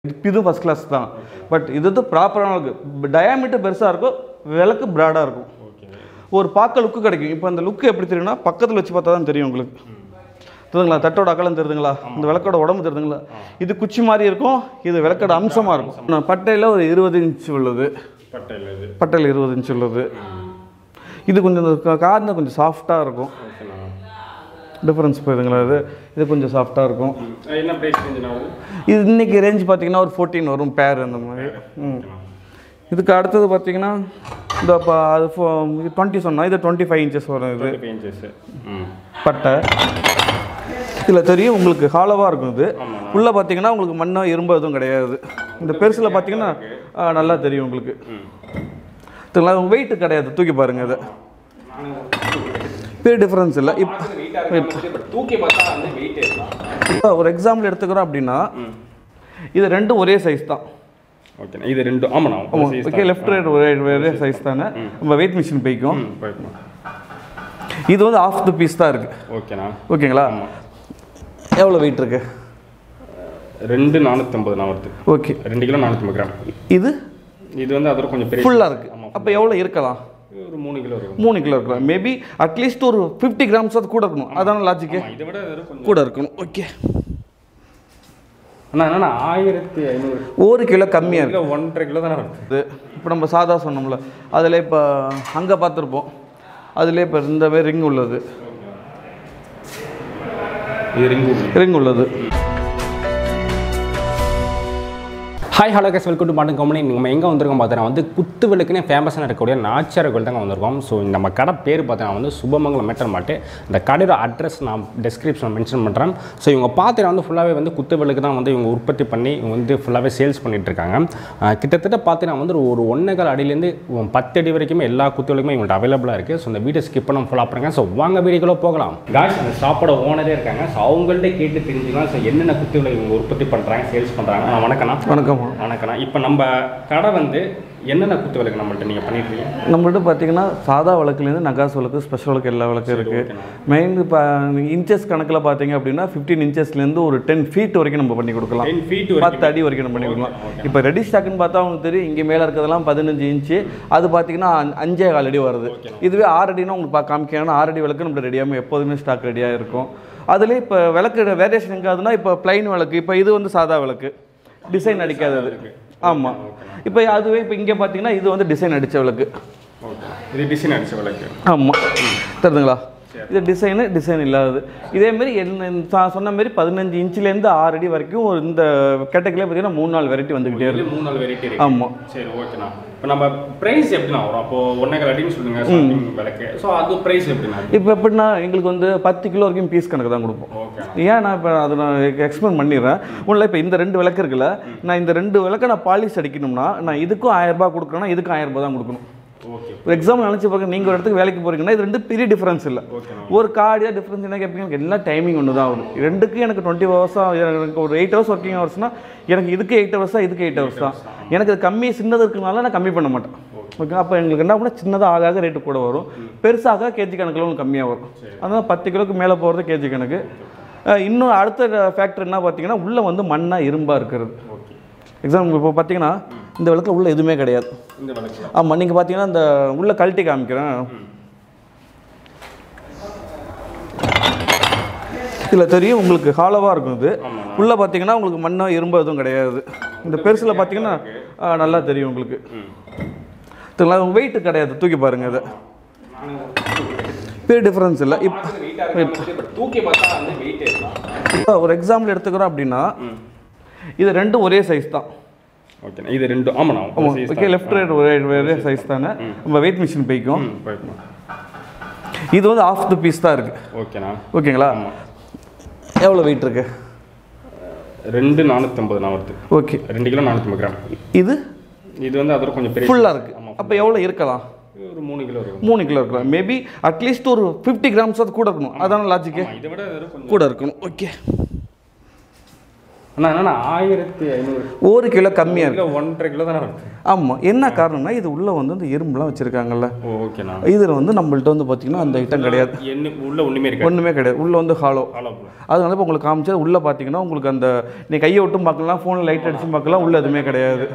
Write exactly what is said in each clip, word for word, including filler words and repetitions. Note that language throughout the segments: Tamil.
இது ஃபர்ஸ்ட் கிளாஸ் தான். பட் இது வந்து ப்ராப்பரான இருக்குது. டயாமீட்டர் பெருசாக இருக்கும், விளக்கு ப்ராடாக இருக்கும். ஒரு பார்க்க லுக்கு கிடைக்கும். இப்போ அந்த லுக்கு எப்படி தெரியும்னா பக்கத்தில் வச்சு பார்த்தா தான் தெரியும் உங்களுக்கு. தெரியுதுங்களா? தட்டோட அகலம் தெரியுதுங்களா? இந்த விளக்கோட உடம்பு தெரியுதுங்களா? இது குச்சி மாதிரி இருக்கும், இது விளக்கோட அம்சமாக இருக்கும். பட்டையில் ஒரு இருபது இன்ச்சு உள்ளது, பட்டையில் இருபது இன்ச்சு உள்ளது. இது கொஞ்சம் கார்னர் கொஞ்சம் சாஃப்டாக இருக்கும். டிஃப்ரென்ஸ் போயிருதுங்களா? இது இது கொஞ்சம் சாஃப்டாக இருக்கும். இது இன்னைக்கு ரேஞ்ச் பார்த்தீங்கன்னா ஒரு ஃபோர்டீன் வரும் பேர் அந்த மாதிரி. ம் இதுக்கு அடுத்தது பார்த்தீங்கன்னா இந்த அது டுவெண்ட்டி சொன்னால் இது டுவெண்ட்டி ஃபைவ் இன்ச்சஸ் வரும். இது பட்டை இதில் தெரியும் உங்களுக்கு, ஹாலோவாக இருக்கும். இது உள்ளே பார்த்தீங்கன்னா உங்களுக்கு மண்ணோ இரும்பு எதுவும் கிடையாது. இந்த பெருசில் பார்த்தீங்கன்னா நல்லா தெரியும் உங்களுக்கு. தெரியுங்களா? வெயிட்டு கிடையாது, தூக்கி பாருங்கள். இதை பெரிய டிஃப்ரென்ஸ் இல்லை. இப்போ ஒரு எக்ஸாம்பிள் எடுத்துக்கிறோம் அப்படின்னா இது ரெண்டும் ஒரே சைஸ் தான். ஓகே, இது ரெண்டும் ஆமாண்ணா. ஓகே, லெஃப்ட் ரைட் ஒரே ஒரே சைஸ் தானே. நம்ம வெயிட் மிஷின் போய்க்கும். இது வந்து ஆஃப் த பீஸ் தான் இருக்குது. ஓகேண்ணா. ஓகேங்களா? எவ்வளோ வெயிட் இருக்கு? ரெண்டு நானூற்றி ஐம்பது நான் வருது. ஓகே, ரெண்டு கிலோ நானூற்றி ஐம்பது கிராம். இது இது வந்து அதோட கொஞ்சம் பெரிய ஃபுல்லாக இருக்குது. அப்போ எவ்வளோ இருக்கலாம்? ஒரு மூணு கிலோ இருக்கும். மூணு கிலோ இருக்கலாம். மேபி அட்லீஸ்ட் ஒரு ஃபிஃப்டி கிராம்ஸ் அது கூட இருக்கணும். அதான லாஜிக்கு? இதை விட கூட இருக்கணும். ஓகே அண்ணா, என்னண்ணா ஆயிரத்தி ஐநூறு ஒரு கிலோ கம்மியாக இருக்குது. ஒன்றரை கிலோ தானே இருக்குது. இப்போ நம்ம சாதா சொன்னோம்ல, அதில் இப்போ அங்கே பார்த்துருப்போம், அதில் இப்போ இந்த மாதிரி ரிங் உள்ளது. ரிங் ரிங் உள்ளது. Hi hello guys, welcome to மாட்டன் கம்பெனி. நம்ம எங்கே வந்திருக்கோம் பார்த்தீங்கன்னா வந்து குத்து விளக்குன்னு ஃபேமஸாக இருக்கக்கூடிய நாச்சியார் கோயில் தாங்க வந்திருக்கோம். ஸோ நம்ம கடை பேர் பார்த்தீங்கன்னா வந்து சுபமங்கலம் மெட்டல் மாட்டு. இந்த கடையோட அட்ரஸ் நான் டிஸ்கிரிப்ஷன் மென்ஷன் பண்ணுறேன். ஸோ இவங்க பார்த்தீங்கன்னா வந்து ஃபுல்லாகவே வந்து குத்து விளக்கு தான் வந்து இவங்க உற்பத்தி பண்ணி இவங்க வந்து ஃபுல்லாகவே சேல்ஸ் பண்ணிகிட்டு இருக்காங்க. கிட்டத்தட்ட பார்த்தீங்கன்னா வந்து ஒரு ஒன்றேகால் அடியிலேருந்து பத்து அடி வரைக்குமே எல்லா குத்து விளக்குமே இவங்கள்ட்ட அவைலபிளாக இருக்குது. ஸோ இந்த வீடியோ ஸ்கிப் பண்ண ஃபுல்லாக பண்ணுங்க. ஸோ வாங்க வீடியோக்குள்ளே போகலாம். காய்ஸ், அந்த ஷாப்போட ஓனரே இருக்காங்க. ஸோ அவங்கள்ட்ட கேட்டு தெரிஞ்சுக்கலாம் ஸோ என்னென்ன குத்து விளக்கு இவங்க உற்பத்தி பண்ணுறாங்க, சேல்ஸ் பண்ணுறாங்க. வணக்கண்ணா. வணக்கம். வணக்கண்ணா. இப்போ நம்ம கடை வந்து என்னென்ன குத்து விளக்கு நம்மள்ட்ட நீங்கள் பண்ணியிருக்கீங்க? நம்மள்ட்ட பார்த்தீங்கன்னா சாதா விளக்குலேருந்து நகாஸ் விளக்கு, ஸ்பெஷல் விளக்கு, எல்லா விளக்கு இருக்குது. மெயின் இப்போ இன்ச்சஸ் கணக்கில் பார்த்தீங்க அப்படின்னா ஃபிஃப்டீன் இன்ச்சஸ்லேருந்து ஒரு டென் ஃபீட் வரைக்கும் நம்ம பண்ணி கொடுக்கலாம். டென் ஃபீட் பத்து அடி வரைக்கும் நம்ம பண்ணி கொடுக்கலாம். இப்போ ரெடி ஸ்டாக்குன்னு பார்த்தா உங்களுக்கு தெரியும், இங்கே மேலே இருக்கிறதெல்லாம் பதினஞ்சு இன்ச்சு, அது பார்த்தீங்கன்னா அஞ்சே கால் அடி வருது. இதுவே ஆறு அடினா உங்களுக்கு பார்க்க காமிக்கணும். ஆறு அடி விளக்கு நம்ம ரெடியாகவும் எப்போதுமே ஸ்டாக் ரெடியாக இருக்கும். அதுலேயே இப்போ விளக்கு வேரியேஷன் எங்கே ஆகுதுன்னா, இப்போ பிளைன் விளக்கு, இப்போ இது வந்து சாதா விளக்கு, டிசைன் அடிக்காதது. ஆமாம். இப்போ அதுவே இப்போ இங்கே பார்த்தீங்கன்னா இது வந்து டிசைன் அடித்த விளக்கு. இது டிசைன் அடித்த விளக்கு. ஆமாம், தெரியுதுங்களா? இது டிசைனு டிசைன் இல்லாதது. இதேமாரி என்ன சொன்ன மாரி பதினஞ்சு இன்ச்சிலேருந்து ஆறு அடி வரைக்கும் ஒரு இந்த கேட்டகரியில் பார்த்தீங்கன்னா மூணு நாலு வெரைட்டி வந்துக்கிட்டே இருக்கு. மூணு நாலு வெரைட்டி. ஆமாம். சரி, ஓகேண்ணா. இப்போ நம்ம ப்ரைஸ் எப்படின்னா வரும்? அப்போது ஒன்றேகால் அடின்னு சொல்லுங்க விளக்கு. ஸோ அது ப்ரைஸ் எப்படின்னா? இப்போ எப்படின்னா எங்களுக்கு வந்து பத்து கிலோ வரைக்கும் பீஸ் கணக்கு தான் கொடுப்போம். ஏன் நான் இப்போ அதை நான் எக்ஸ்பிளைன் பண்ணிடுறேன். ஒன்றில் இப்போ இந்த ரெண்டு விளக்கு இருக்குல்ல, நான் இந்த ரெண்டு விளக்கை நான் பாலிஷ் அடிக்கணும்னா நான் இதுக்கும் ஆயிரம் ரூபாய் கொடுக்குறேன்னா இதுக்கும் ஆயிரம் ரூபாய் தான் கொடுக்கணும். ஒரு எக்ஸாம்பிள் நினச்சி பார்க்க, நீங்கள் ஒரு இடத்துக்கு வேலைக்கு போகிறீங்கன்னா இது ரெண்டு பெரிய டிஃப்ரென்ஸ் இல்லை. ஒரு கார்டியாக டிஃப்ரென்ஸ் என்ன கேட்பீங்க? எல்லா டைமிங் ஒன்று தான் ஆகுது. ரெண்டுக்கு எனக்கு டுவெண்ட்டி ஹவர்ஸாக எனக்கு ஒரு எயிட் ஹவர்ஸ் ஒர்க்கிங் ஹவர்ஸ்னால் எனக்கு இதுக்கு எயிட் ஹவர்ஸா இதுக்கு எயிட் ஹவர்ஸ் தான். எனக்கு அது கம்மி சின்னது இருக்குனால நான் கம்மி பண்ண மாட்டேன். ஓகே, அப்போ எங்களுக்கு என்ன பண்ணால் சின்னதாக ஆக ஆக ரேட்டு கூட வரும், பெருசாக கேஜி கணக்கில் உங்களுக்கு கம்மியாக வரும். அதனால் பத்து கிலோக்கு மேலே போகிறது கேஜி கணக்கு. இன்னும் அடுத்த ஃபேக்டர் என்ன பார்த்தீங்கன்னா, உள்ளே வந்து மண்ணாக இரும்பாக இருக்கிறது. எக்ஸாம்பிள் இப்போ பார்த்தீங்கன்னா இந்த விளக்கில் உள்ள எதுவுமே கிடையாது. ஆமாம், நீங்கள் பார்த்தீங்கன்னா இந்த உள்ள கழட்டி காமிக்கிறேன். இதில் தெரியும் உங்களுக்கு, ஹாலோவாக இருக்கும். இது உள்ளே பார்த்தீங்கன்னா உங்களுக்கு மண்ணோ இரும்பு எதுவும் கிடையாது. இந்த பெருசில் பார்த்தீங்கன்னா நல்லா தெரியும் உங்களுக்கு. தெரியுங்களா? வெயிட்டு கிடையாது, தூக்கி பாருங்கள். இதை பெரிய டிஃப்ரென்ஸ் இல்லை. இப்போ ஒரு எக்ஸாம்பிள் எடுத்துக்கிறோம் அப்படின்னா இது ரெண்டும் ஒரே சைஸ் தான். ஓகே, இது ரெண்டும் ஆமாண்ணா. ஓகே, லெஃப்ட் ரைட் ஒரே ஒரே சைஸ் தானே. நம்ம வெயிட் மிஷின் போய்க்கும். இது வந்து ஆஃப் த பீஸ் தான் இருக்குது. ஓகேண்ணா. ஓகேங்களா? எவ்வளோ வெயிட் இருக்கு? ரெண்டு நானூற்றி ஐம்பது நான் வருது. ஓகே, ரெண்டு கிலோ நானூற்றி ஐம்பது கிராம். இது இது வந்து அதோட கொஞ்சம் பெரிய ஃபுல்லாக இருக்குது. அப்போ எவ்வளோ இருக்கலாம்? ஒரு மூணு கிலோ இருக்கும். மூணு கிலோ இருக்கலாம். மேபி அட்லீஸ்ட் ஒரு ஃபிஃப்டி கிராம்ஸ் அது கூட இருக்கணும். அதான லாஜிக்கு? இதை விட கூட இருக்கணும். ஓகே, அண்ணா என்னண்ணா ஆயிரத்தி ஐநூறு ஒரு கிலோ கம்மியாக இருக்குது, ஒன்றரை கிலோ தானே இருக்குது. ஆமாம். என்ன காரணம்னா இது உள்ளே வந்து இந்த எறும்புலாம் வச்சுருக்காங்கல்ல, ஓகேண்ணா. இதில் வந்து நம்மள்ட்ட வந்து பார்த்திங்கன்னா அந்த ஐட்டம் கிடையாது, என்ன உள்ள ஒன்றுமே இருக்கு, ஒன்றுமே கிடையாது. உள்ளே வந்து ஹாலோ. அதனால இப்போ உங்களுக்கு காமிச்சா உள்ளே பார்த்தீங்கன்னா உங்களுக்கு அந்த நீ கையை விட்டும் பார்க்கலாம், ஃபோனில் லைட் அடிச்சு பார்க்கலாம், உள்ளே எதுவுமே கிடையாது.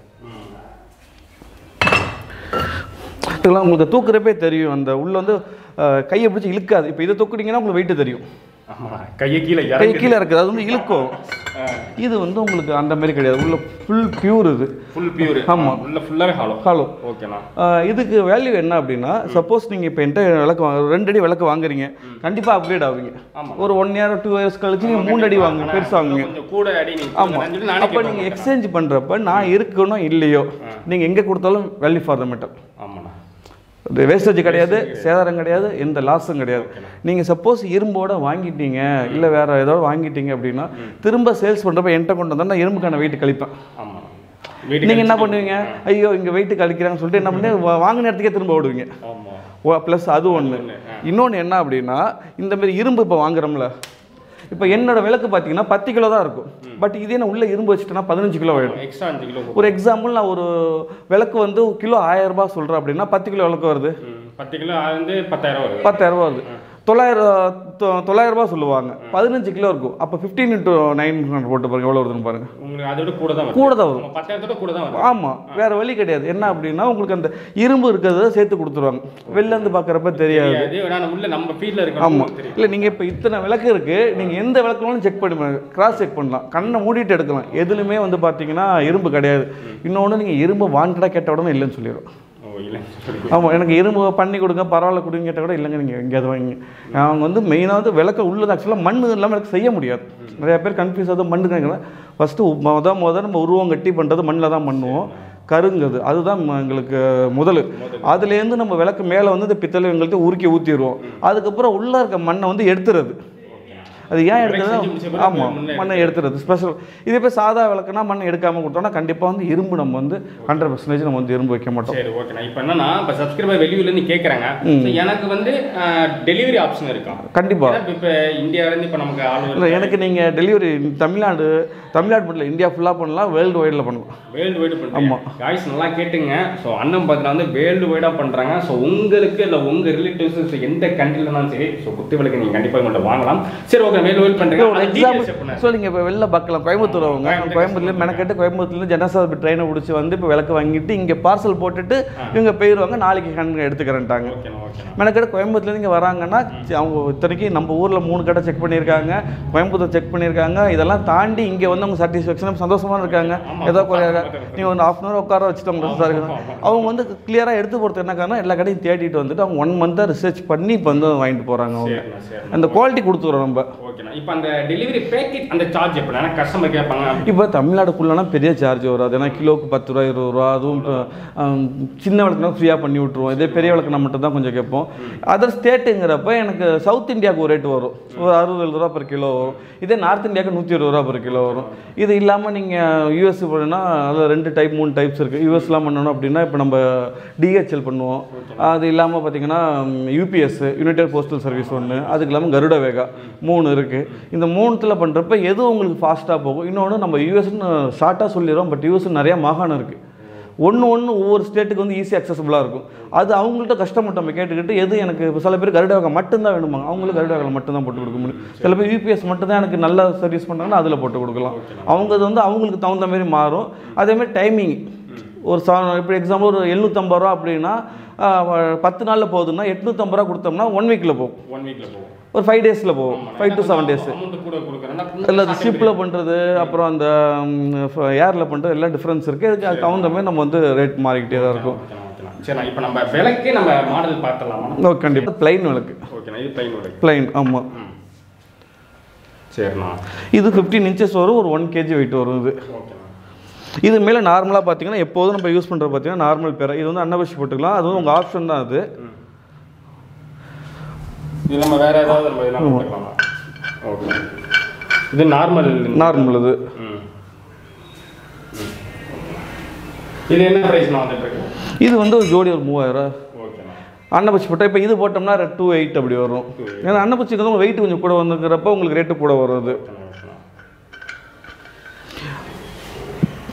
இதெல்லாம் உங்களுக்கு தூக்குறப்பே தெரியும், அந்த உள்ளே வந்து கையை பிடிச்சி இழுக்காது. இப்போ இதை தூக்குனீங்கன்னா உங்களுக்கு வெயிட்டு தெரியும், கையை கீழே கை கீழே இருக்குது, அது வந்து இழுக்கும். இது வந்து உங்களுக்கு அந்த மாதிரி கிடையாது, உள்ள ஃபுல் பியூர். இது ஃபுல் பியூர். ஆமாம், உள்ள ஃபுல்லாகவே ஹாலோ. ஹாலோ. ஓகேண்ணா. இதுக்கு இதுக்கு வேல்யூ என்ன அப்படின்னா, சப்போஸ் நீங்கள் இப்போ என்கிட்ட விளக்கு வாங்க ரெண்டு அடி விளக்கு வாங்குறீங்க, கண்டிப்பாக அப்கிரேட் ஆகுங்க. ஒரு ஒன் இயர் டூ இயர்ஸ் கழிச்சு நீங்கள் மூணு அடி வாங்க, பெருசாக வாங்குங்க. கூட அடி. ஆமாம். அப்போ நீங்கள் எக்ஸ்சேஞ்ச் பண்ணுறப்ப நான் இருக்கணும் இல்லையோ, நீங்கள் எங்கே கொடுத்தாலும் வேல்யூ ஃபார் த மெட்டல். ஆமாண்ணா. வேஸ்டேஜ் கிடையாது, சேதாரம் கிடையாது, எந்த லாஸும் கிடையாது. நீங்கள் சப்போஸ் இரும்போட வாங்கிட்டீங்க இல்லை வேறு ஏதாவது வாங்கிட்டீங்க அப்படின்னா திரும்ப சேல்ஸ் பண்ணுறப்ப என்கிட்ட கொண்டு வந்தால் நான் இரும்புக்கான வெயிட் கழிப்பேன். நீங்கள் என்ன பண்ணுவீங்க, ஐயோ இங்கே வெயிட்டு கழிக்கிறாங்கன்னு சொல்லிட்டு என்ன பண்ணி வாங்கின இடத்துக்கே திரும்ப ஓடுவீங்க. ப்ளஸ் அது ஒன்று. இன்னொன்று என்ன அப்படின்னா, இந்த மாதிரி இரும்பு இப்போ வாங்குறோம்ல, இப்போ என்னோட விளக்கு பார்த்தீங்கன்னா பத்து கிலோ தான் இருக்கும், பட் இதே நான் உள்ள இரும்பு வச்சுட்டேன்னா பதினஞ்சு கிலோ ஆகிடும். எக்ஸ்ட்ரா அஞ்சு கிலோ. ஒரு எக்ஸாம்பிள், நான் ஒரு விளக்கு வந்து கிலோ ஆயிரம் ரூபாய் சொல்கிறேன் அப்படின்னா பத்து கிலோ விளக்கு வருது, பத்து கிலோ வந்து பத்தாயிரம் வருது, பத்தாயிரம் ரூபா வருது. தொள்ளாயிரம் தொள்ளாயிரம் ரூபா சொல்லுவாங்க, பதினஞ்சு கிலோ இருக்கும். அப்போ ஃபிஃப்டீன் இன்ட்டு நைன் ஹண்ட்ரட் போட்டு பாருங்க எவ்வளோ வருதுன்னு பாருங்க. உங்களுக்கு அதோட கூட தான் கூட தான் வரும், பத்தாயிரத்தோட கூட தான் வரும். ஆமாம், வேற வழி கிடையாது. என்ன அப்படின்னா உங்களுக்கு அந்த இரும்பு இருக்கிறத சேர்த்து கொடுத்துருவாங்க, வெளில இருந்து பார்க்குறப்ப தெரியாது. நம்ம ஃபீல்டில் இருக்கு. ஆமாம். இல்லை நீங்கள் இப்போ இத்தனை விளக்கு இருக்குது, நீங்கள் எந்த விளக்குனாலும் செக் பண்ணி கிராஸ் செக் பண்ணலாம், கண்ணை மூடிட்டு எடுக்கலாம். எதுலையுமே வந்து பார்த்தீங்கன்னா இரும்பு கிடையாது. இன்னொன்று நீங்கள் இரும்பு வாண்டடாக கேட்ட உடனே இல்லைன்னு சொல்லிடுறோம். ஆமாம், எனக்கு இரும்பு பண்ணி கொடுங்க பரவாயில்ல கொடுங்க கேட்டால் கூட இல்லைங்க நீங்கள் எங்கேயாவது வாங்க. அவங்க வந்து மெயினாக வந்து விளக்க உள்ளது ஆக்சுவலாக மண் இல்லாமல் எனக்கு செய்ய முடியாது. நிறையா பேர் கன்ஃபியூஸ் ஆகுது மண்ணு கேட்குறேன். ஃபஸ்ட்டு முத முத நம்ம உருவம் கட்டி பண்ணுறது மண்ணில் தான் பண்ணுவோம், கருங்குது அதுதான் எங்களுக்கு முதல். அதுலேருந்து நம்ம விளக்கு மேலே வந்து இந்த பித்தளை எங்கள்கிட்ட உருக்கி ஊற்றிடுவோம். அதுக்கப்புறம் உள்ளே இருக்க மண்ணை வந்து எடுத்துறது. அது ஏன் எடுக்கிறது, ஆமாம் மண்ணை எடுத்துறது ஸ்பெஷல். இதே போய் சாதா விளக்குனா மண் எடுக்காமல் கொடுத்தோம்னா கண்டிப்பாக வந்து இரும்பு நம்ம வந்து ஹண்ட்ரட் பர்சன்டேஜ் நம்ம வந்து இரும்பு வைக்க மாட்டோம். சரி ஓகேண்ணா. இப்போ என்னன்னா இப்போ சப்ஸ்கிரைபர் வெளியூர்லேருந்து கேட்குறாங்க, எனக்கு வந்து டெலிவரி ஆப்ஷன் இருக்கா? கண்டிப்பாக. இப்போ இந்தியாவிலேருந்து இப்போ நமக்கு ஆள் இல்லை, எனக்கு நீங்கள் டெலிவரி தமிழ்நாடு தமிழ்நாடு மட்டும் இந்தியா ஃபுல்லாக பண்ணலாம், வேர்ல்டு வைடில் பண்ணலாம். வேர்ல்டு வைடு பண்ணலாம். ஆமாம் காய்ஸ் நல்லா கேட்டுங்க. ஸோ அண்ணன் பார்த்தீங்கன்னா வந்து வேர்ல்டு வைடாக பண்ணுறாங்க. ஸோ உங்களுக்கு இல்லை உங்கள் ரிலேட்டிவ்ஸ் எந்த கண்ட்ரிலனாலும் சரி, ஸோ குத்து விளக்கு நீங்கள் கண்டிப்பாக உங்கள்கிட்ட வாங்கலாம். சரி ஓகே, சொல்லுங்க. இப்போ வெளில பார்க்கலாம், கோயம்புத்தூர் அவங்க கோயம்புத்தூர்ல மெனக்கெட்டு கோயம்புத்தூர்ல ஜனசாபி ட்ரெயினை பிடிச்சி வந்து இப்போ விளக்கு வாங்கிட்டு இங்கே பார்சல் போட்டுட்டு இவங்க போயிடுவாங்க, நாளைக்கு கணக்கு எடுத்துக்கிறேன்ட்டாங்க. மெனக்கெட்டு கோயம்புத்தூர்ல இங்கே வராங்கன்னா அவங்க இத்தனைக்கு நம்ம ஊரில் மூணு கடை செக் பண்ணியிருக்காங்க, கோயம்புத்தூர் செக் பண்ணியிருக்காங்க. இதெல்லாம் தாண்டி இங்கே வந்து அவங்க சாட்டிஸ்ஃபேக்ஷனாக சந்தோஷமாக இருக்காங்க. ஏதோ குறையாக நீங்கள் ஒரு ஹாஃப் அன் ஹவர் உட்கார வச்சுட்டு அவங்க அவங்க வந்து கிளியராக எடுத்து போகிறது என்ன காரணம், எல்லா கடையும் தேடிட்டு வந்துட்டு அவங்க ஒன் மந்த்தாக ரிசர்ச் பண்ணி இப்போ வந்து வாங்கிட்டு போகிறாங்க. அவங்க அந்த குவாலிட்டி கொடுத்துறோம் நம்ம. இப்போ அந்த டெலிவரி பேக்கேஜ் அந்த சார்ஜ் எப்படி கஸ்டமர் கேட்பாங்க? இப்போ தமிழ்நாடுக்குள்ளனா பெரிய சார்ஜ் வராது, ஏன்னா கிலோவுக்கு பத்து ரூபா இருபது ரூபா. அதுவும் சின்ன விளக்குனா ஃப்ரீயாக பண்ணி விட்ருவோம். இதே பெரிய விளக்குனா மட்டும் தான் கொஞ்சம் கேட்போம். அதர் ஸ்டேட்டுங்கிறப்ப எனக்கு சவுத் இந்தியாவுக்கு ஒரு ரேட்டு வரும், ஒரு அறுபது எழுபது ரூபா பர் கிலோ வரும். இதே நார்த் இந்தியாவுக்கு நூற்றி இருபது ரூபா பர் கிலோ வரும். இது இல்லாமல் நீங்கள் யூஎஸ் பண்ணணும்னா அதில் ரெண்டு டைப் மூணு டைப்ஸ் இருக்குது. யூஎஸ்லாம் பண்ணணும் அப்படின்னா இப்போ நம்ம டிஹெச்எல் பண்ணுவோம். அது இல்லாமல் பார்த்தீங்கன்னா யூபிஎஸ் யுனைடெட் போஸ்டல் சர்வீஸ் ஒன்று, அதுக்கு இல்லாமல் கருட வேகா மூணு இருக்குது. இந்த மூணுத்தில் பண்ணுறப்ப எது உங்களுக்கு ஃபாஸ்ட்டாக போகும். இன்னொன்று நம்ம யூஎஸ்ன்னு ஷார்ட்டாக சொல்லிடுறோம், பட் யூஎஸ் நிறையா மாகாணம் இருக்குது. ஒன்று ஒன்று ஒவ்வொரு ஸ்டேட்டுக்கு வந்து ஈஸி அக்சசபிளாக இருக்கும். அது அவங்கள்ட்ட கஷ்டப்பட்டு நம்ம கேட்டுக்கிட்டு எது எனக்கு இப்போ சில பேர் கருட வேகா மட்டும்தான் வேணுமாங்க, அவங்களுக்கு கருட வேகா மட்டும் தான் போட்டு கொடுக்க முடியும். சில பேர் யூபிஎஸ் மட்டும் தான் எனக்கு நல்ல சர்வீஸ் பண்ணுறாங்கன்னா அதில் போட்டு கொடுக்கலாம். அவங்க அது வந்து அவங்களுக்கு தகுந்த மாதிரி மாறும். அதேமாதிரி டைமிங் ஒரு சா இப்போ எக்ஸாம்பிள் ஒரு எழுநூற்றம்பது ரூபா அப்படின்னா பத்து நாளில் போகுதுன்னா எட்நூற்றம்பது ரூபா கொடுத்தோம்னா ஒன் வீக்கில் போகும். ஒன் வீக்கில் போகும் ஒரு ஃபைவ் டேஸில் போகும், ஃபைவ் டு செவன் டேஸு. இல்லை அது ஷிப்பில் பண்ணுறது அப்புறம் அந்த ஏரில் பண்ணுறது எல்லாம் டிஃப்ரென்ஸ் இருக்குது. இதுக்கு அது தகுந்த மாதிரி நம்ம வந்து ரேட் மாறிக்கிட்டே தான் இருக்கும். சரி, இப்போ நம்ம விளக்கு நம்ம மாடல் பார்த்துலாமா? ஓகே கண்டிப்பாக. பிளைன் விளக்கு. ஓகே, இது பிளைன் விளக்கு. பிளைன் ஆமாம். சரிண்ணா. இது ஃபிஃப்டீன் இன்ச்சஸ் வரும், ஒரு ஒன் கேஜி வெயிட் வரும். இது இது மேலே நார்மலாக பார்த்தீங்கன்னா எப்போதும் நம்ம யூஸ் பண்ணுறது பார்த்தீங்கன்னா நார்மல் பேரை. இது வந்து அன்னபட்சி போட்டுக்கலாம், அதுவும் உங்கள் ஆப்ஷன் தான். அது இது நம்ம வேற ஏதாவது நம்ம இதெல்லாம் போட்டுக்கலாமா? ஓகே, இது நார்மல் நார்மல். இது இது என்ன பிரைஸ்னா வந்துட்டு இருக்கு? இது வந்து ஒரு ஜோடி ஒரு மூவாயிரம். ஓகேண்ணா. அன்னபட்சி போட்டால் இப்போ இது போட்டோம்னா டூ எயிட் அப்படி வரும். ஏன்னா அன்னபட்சிக்கு வந்து வெயிட் கொஞ்சம் கூட வந்துக்கிறப்ப உங்களுக்கு ரேட்டு கூட வரும். அது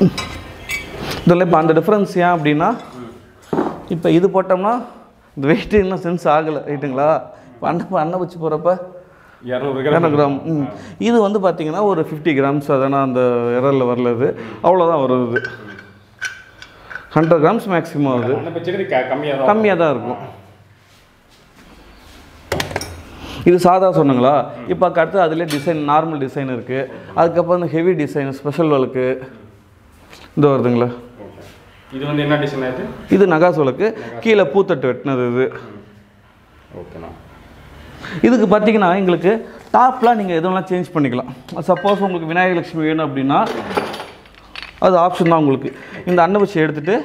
இதில் இப்போ அந்த டிஃப்ரென்ஸ் ஏன் அப்படின்னா இப்போ இது போட்டோம்னா இந்த வெயிட்டு இன்னும் சென்ஸ் ஆகலை ரைட்டுங்களா. இப்போ அண்ணன் அண்ணன் வச்சு போகிறப்ப இரநூறு கிராம். ம் இது வந்து பார்த்தீங்கன்னா ஒரு ஃபிஃப்டி கிராம்ஸ் அதனால் அந்த எரரில் வரலது அவ்வளோதான் வருது. ஹண்ட்ரட் கிராம்ஸ் மேக்ஸிமம் ஆகுது, கம்மியாக தான் இருக்கும். இது சாதா சொன்னங்களா. இப்போ அடுத்து அதிலே டிசைன் நார்மல் டிசைன் இருக்குது. அதுக்கப்புறம் இந்த ஹெவி டிசைன் ஸ்பெஷல் வழக்கு இந்த வருதுங்களா. இது வந்து என்ன டிசைன் ஆகுது? இது நகாஸ் வழக்கு, கீழே பூத்தட்டு வெட்டினது இது. ஓகேண்ணா. இதுக்கு பார்த்தீங்கன்னா எங்களுக்கு டாப்லாம் நீங்கள் எதுவும் சேஞ்ச் பண்ணிக்கலாம். சப்போஸ் உங்களுக்கு விநாயகர் லட்சுமி வேணும் அப்படின்னா அது ஆப்ஷன் தான் உங்களுக்கு. இந்த அன்னபட்சி எடுத்துகிட்டு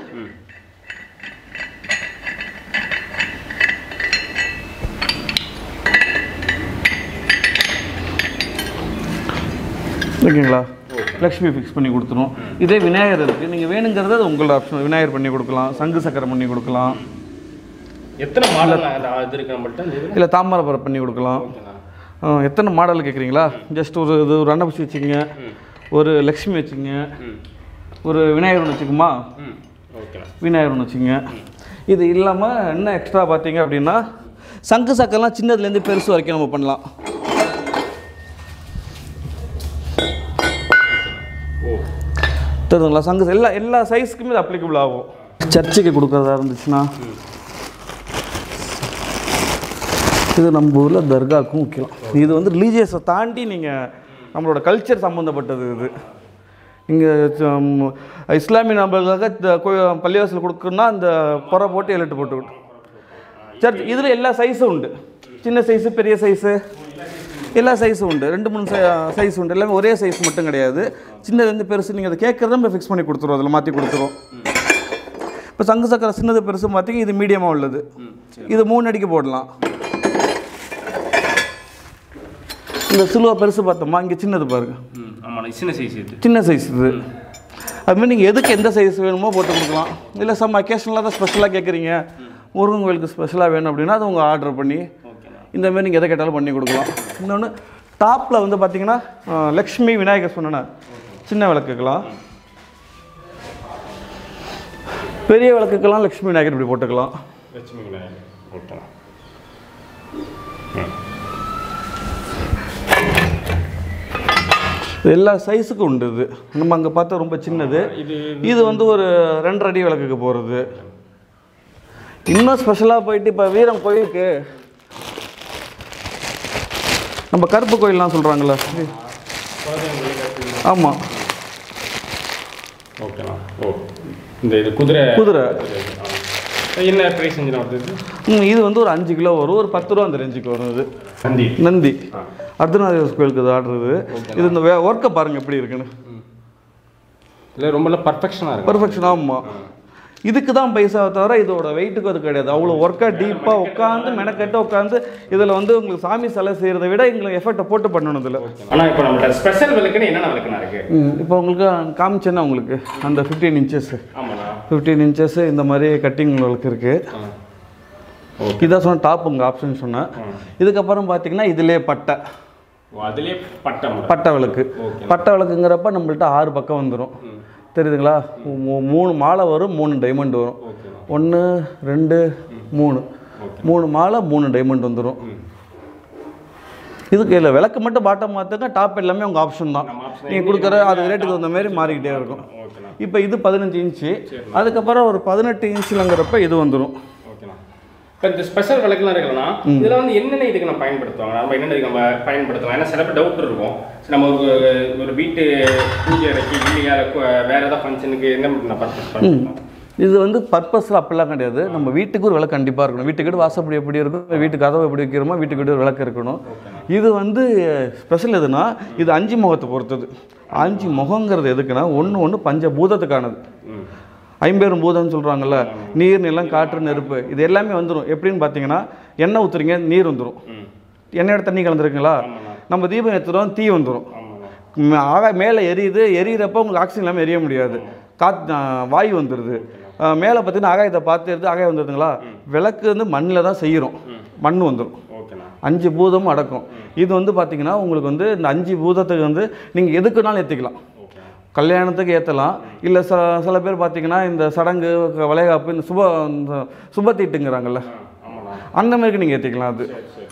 ஓகேங்களா லக்ஷ்மி ஃபிக்ஸ் பண்ணி கொடுத்துரும். இதே விநாயகர் இருக்குது, நீங்கள் வேணுங்கிறது அது உங்களோட ஆப்ஷன். விநாயகர் பண்ணி கொடுக்கலாம், சங்கு சக்கரம் பண்ணி கொடுக்கலாம். எத்தனை மாடல் இது இருக்கு நம்மள்ட்ட? இல்லை தாமரைப்பறை பண்ணி கொடுக்கலாம். எத்தனை மாடல் கேட்குறீங்களா? ஜஸ்ட் ஒரு இது ஒரு அன்னபட்சி வச்சுக்கோங்க, ஒரு லக்ஷ்மி வச்சுக்கோங்க, ஒரு விநாயகர் ஒன்று வச்சுக்குமா, விநாயகர் ஒன்று வச்சுங்க. இது இல்லாமல் என்ன எக்ஸ்ட்ரா பார்த்தீங்க அப்படின்னா சங்கு சக்கரெலாம் சின்னதுலேருந்து பெருசு வரைக்கும் நம்ம பண்ணலாம். தெரியுதுங்களா? சங்கு எல்லா எல்லா சைஸ்க்குமே இது அப்ளிகபிள் ஆகும். சர்ச்சுக்கு கொடுக்குறதா இருந்துச்சுன்னா இது நம்ம ஊரில் தர்காவுக்கும் வைக்கலாம். இது வந்து ரிலீஜியஸை தாண்டி நீங்கள் நம்மளோட கல்ச்சர் சம்மந்தப்பட்டது. இது இங்கே இஸ்லாமிய நபர்களுக்காக பள்ளிவாசல் கொடுக்குன்னா அந்த புற போட்டு எலிட்டு போட்டு சர்ச். இதில் எல்லா சைஸும் உண்டு, சின்ன சைஸு பெரிய சைஸு எல்லா சைஸும் உண்டு. ரெண்டு மூணு சைஸ் உண்டு, எல்லாமே ஒரே சைஸ் மட்டும் கிடையாது. சின்னதுலேருந்து பெருசு நீங்கள் அதை கேட்குறத நம்ம ஃபிக்ஸ் பண்ணி கொடுத்துருவோம், அதில் மாற்றி கொடுத்துருவோம். இப்போ சங்கு சக்கரை சின்னது பெருசு பார்த்தீங்க, இது மீடியமாக உள்ளது, இது மூணு அடிக்கு போடலாம். இந்த சிலுவை பெருசு பார்த்தோமா, இங்கே சின்னது பாருங்க, சின்ன சைஸ் சின்ன சைஸ் இது. அதுமாதிரி நீங்கள் எதுக்கு எந்த சைஸ் வேணுமோ போட்டு கொடுக்கலாம். இல்லை சம் அக்கேஷனலாக தான் ஸ்பெஷலாக கேட்குறீங்க, முருகன் கோயிலுக்கு ஸ்பெஷலாக வேணும் அப்படின்னா அது உங்கள் ஆர்டர் பண்ணி இந்தமாரி நீங்கள் எதை கேட்டாலும் பண்ணி கொடுக்கலாம். இன்னொன்று டாப்பில் வந்து பார்த்தீங்கன்னா லக்ஷ்மி விநாயகர் சொன்னேன்னா சின்ன விளக்குக்கலாம், பெரிய விளக்குக்கெல்லாம் லக்ஷ்மி விநாயகர் இப்படி போட்டுக்கலாம். லட்சுமி விநாயகர் போட்டலாம். எல்லா சைஸுக்கும் உண்டு. இது நம்ம அங்கே பார்த்தா ரொம்ப சின்னது, இது வந்து ஒரு ரெண்டரை அடி விளக்குக்கு போகிறது. இன்னும் ஸ்பெஷலாக போயிட்டு இப்போ வீரம் கோயிலுக்கு நம்ம கருப்பு கோயில்லாம் சொல்கிறாங்களே, ஆமாம் ஓகேண்ணா. ஓ இந்த இது குதிரை குதிரை என்ன ப்ரைஸ் வருது? இது வந்து ஒரு அஞ்சு கிலோ வரும், ஒரு பத்து ரூபா அந்த ரேஞ்சுக்கு வரும். இது நந்தி நந்தி அர்த்தநாதேவஸ் கோயிலுக்கு இது ஆடுறது. இது இந்த வே ஒர்க்கை பாருங்கள் எப்படி இருக்குன்னு. இல்லை ரொம்ப பர்ஃபெக்ஷனாக இருக்கும். பர்ஃபெக்ஷன் ஆமாம். இதுக்கு தான் பைசாவை தவிர இதோட வெயிட்டுக்கு அது கிடையாது. அவ்வளோ ஒர்க்காக டீப்பாக உட்காந்து மெனக்கட்ட உட்காந்து இதில் வந்து உங்களுக்கு சாமி சிலை செய்கிறத விட எங்களுக்கு எஃபர்ட்டை போட்டு பண்ணணும் இதில். ஆனால் இப்போ நம்மளோட ஸ்பெஷல் விளக்குன்னு என்னென்ன விளக்குனா இருக்குது? இப்போ உங்களுக்கு காமிச்சேன்னா உங்களுக்கு அந்த ஃபிஃப்டீன் இன்ச்சஸ் ஃபிஃப்டீன் இன்ச்சஸ் இந்த மாதிரி கட்டிங் விளக்கு இருக்குது. இதான் சொன்ன டாப் உங்கள் ஆப்ஷன் சொன்னேன். இதுக்கப்புறம் பார்த்தீங்கன்னா இதிலே பட்டை அதிலே பட்டை பட்டை விளக்கு. பட்டை விளக்குங்கிறப்ப நம்மள்ட்ட ஆறு பக்கம் வந்துடும், தெரியுதுங்களா? மூணு மாலை வரும், மூணு டைமண்ட் வரும். ஒன்று ரெண்டு மூணு மூணு மாலை மூணு டைமண்ட் வந்துடும். இதுக்கு இல்லை விளக்கு மட்டும் பாட்டம் மாற்றுங்க, டாப் எல்லாமே உங்கள் ஆப்ஷன் தான். நீங்கள் கொடுக்குற அது ரேட்டுக்கு தகுந்த மாதிரி மாறிக்கிட்டே இருக்கும். இப்போ இது பதினஞ்சு இன்ச்சு, அதுக்கப்புறம் ஒரு பதினெட்டு இன்ச்சுலங்கிறப்ப இது வந்துடும். இப்போ இந்த ஸ்பெஷல் விளக்குலாம் இருக்குன்னா இதில் வந்து என்னென்ன இதுக்கு நம்ம பயன்படுத்துவாங்க, நம்ம என்னென்ன நம்ம பயன்படுத்தலாம்? ஏன்னா சில பேர் டவுட் இருக்கும், நம்ம ஒரு ஒரு வீட்டு பூஜை அறைக்கு இல்லையா வேறு ஏதாவது ஃபங்க்ஷனுக்கு என்ன நான் பர்பஸ் பண்ணுறேன். இது வந்து பர்பஸில் அப்படிலாம் கிடையாது. நம்ம வீட்டுக்கு ஒரு விளக்கு கண்டிப்பாக இருக்கணும். வீட்டுக்கிட்ட வாசப்படி எப்படி இருக்கும், வீட்டு கதவை எப்படி வைக்கிறோமோ வீட்டுக்கிட்ட ஒரு விளக்கு இருக்கணும். இது வந்து ஸ்பெஷல் எதுனா இது அஞ்சு முகத்தை பொறுத்தது. அஞ்சு முகங்கிறது எதுக்குன்னா ஒன்று ஒன்று பஞ்சபூதத்துக்கானது. ஐம்பெரும் பூதம்னு சொல்கிறாங்கல்ல, நீர் நிலம் காற்று நெருப்பு இது எல்லாமே வந்துடும். எப்படின்னு பார்த்தீங்கன்னா எண்ணெய் ஊற்றுறீங்க நீர் வந்துடும், எண்ணெயோட தண்ணி கலந்துருக்குங்களா, நம்ம தீபம் ஏற்றுறோம் தீ வந்துடும். ஆக மேலே எரியுது, எரியிறப்போ உங்களுக்கு ஆக்சிஜன் இல்லாமல் எரிய முடியாது, காத் வாயு வந்துடுது. மேலே பார்த்தீங்கன்னா ஆகாயத்தை பார்த்து எடுத்து ஆகாயம் வந்துடுதுங்களா. விளக்கு வந்து மண்ணில் தான் செய்கிறோம், மண் வந்துடும். அஞ்சு பூதமும் அடக்கும். இது வந்து பார்த்தீங்கன்னா உங்களுக்கு வந்து இந்த அஞ்சு பூதத்துக்கு வந்து நீங்கள் எதுக்குனாலும் ஏற்றிக்கலாம். கல்யாணத்துக்கு ஏற்றலாம். இல்லை சில சில பேர் பார்த்தீங்கன்னா இந்த சடங்கு வளைகாப்பு இந்த சுப இந்த சுபத்தீட்டுங்கிறாங்கல்ல அந்த மாதிரிக்கு நீங்கள் ஏற்றிக்கலாம். அது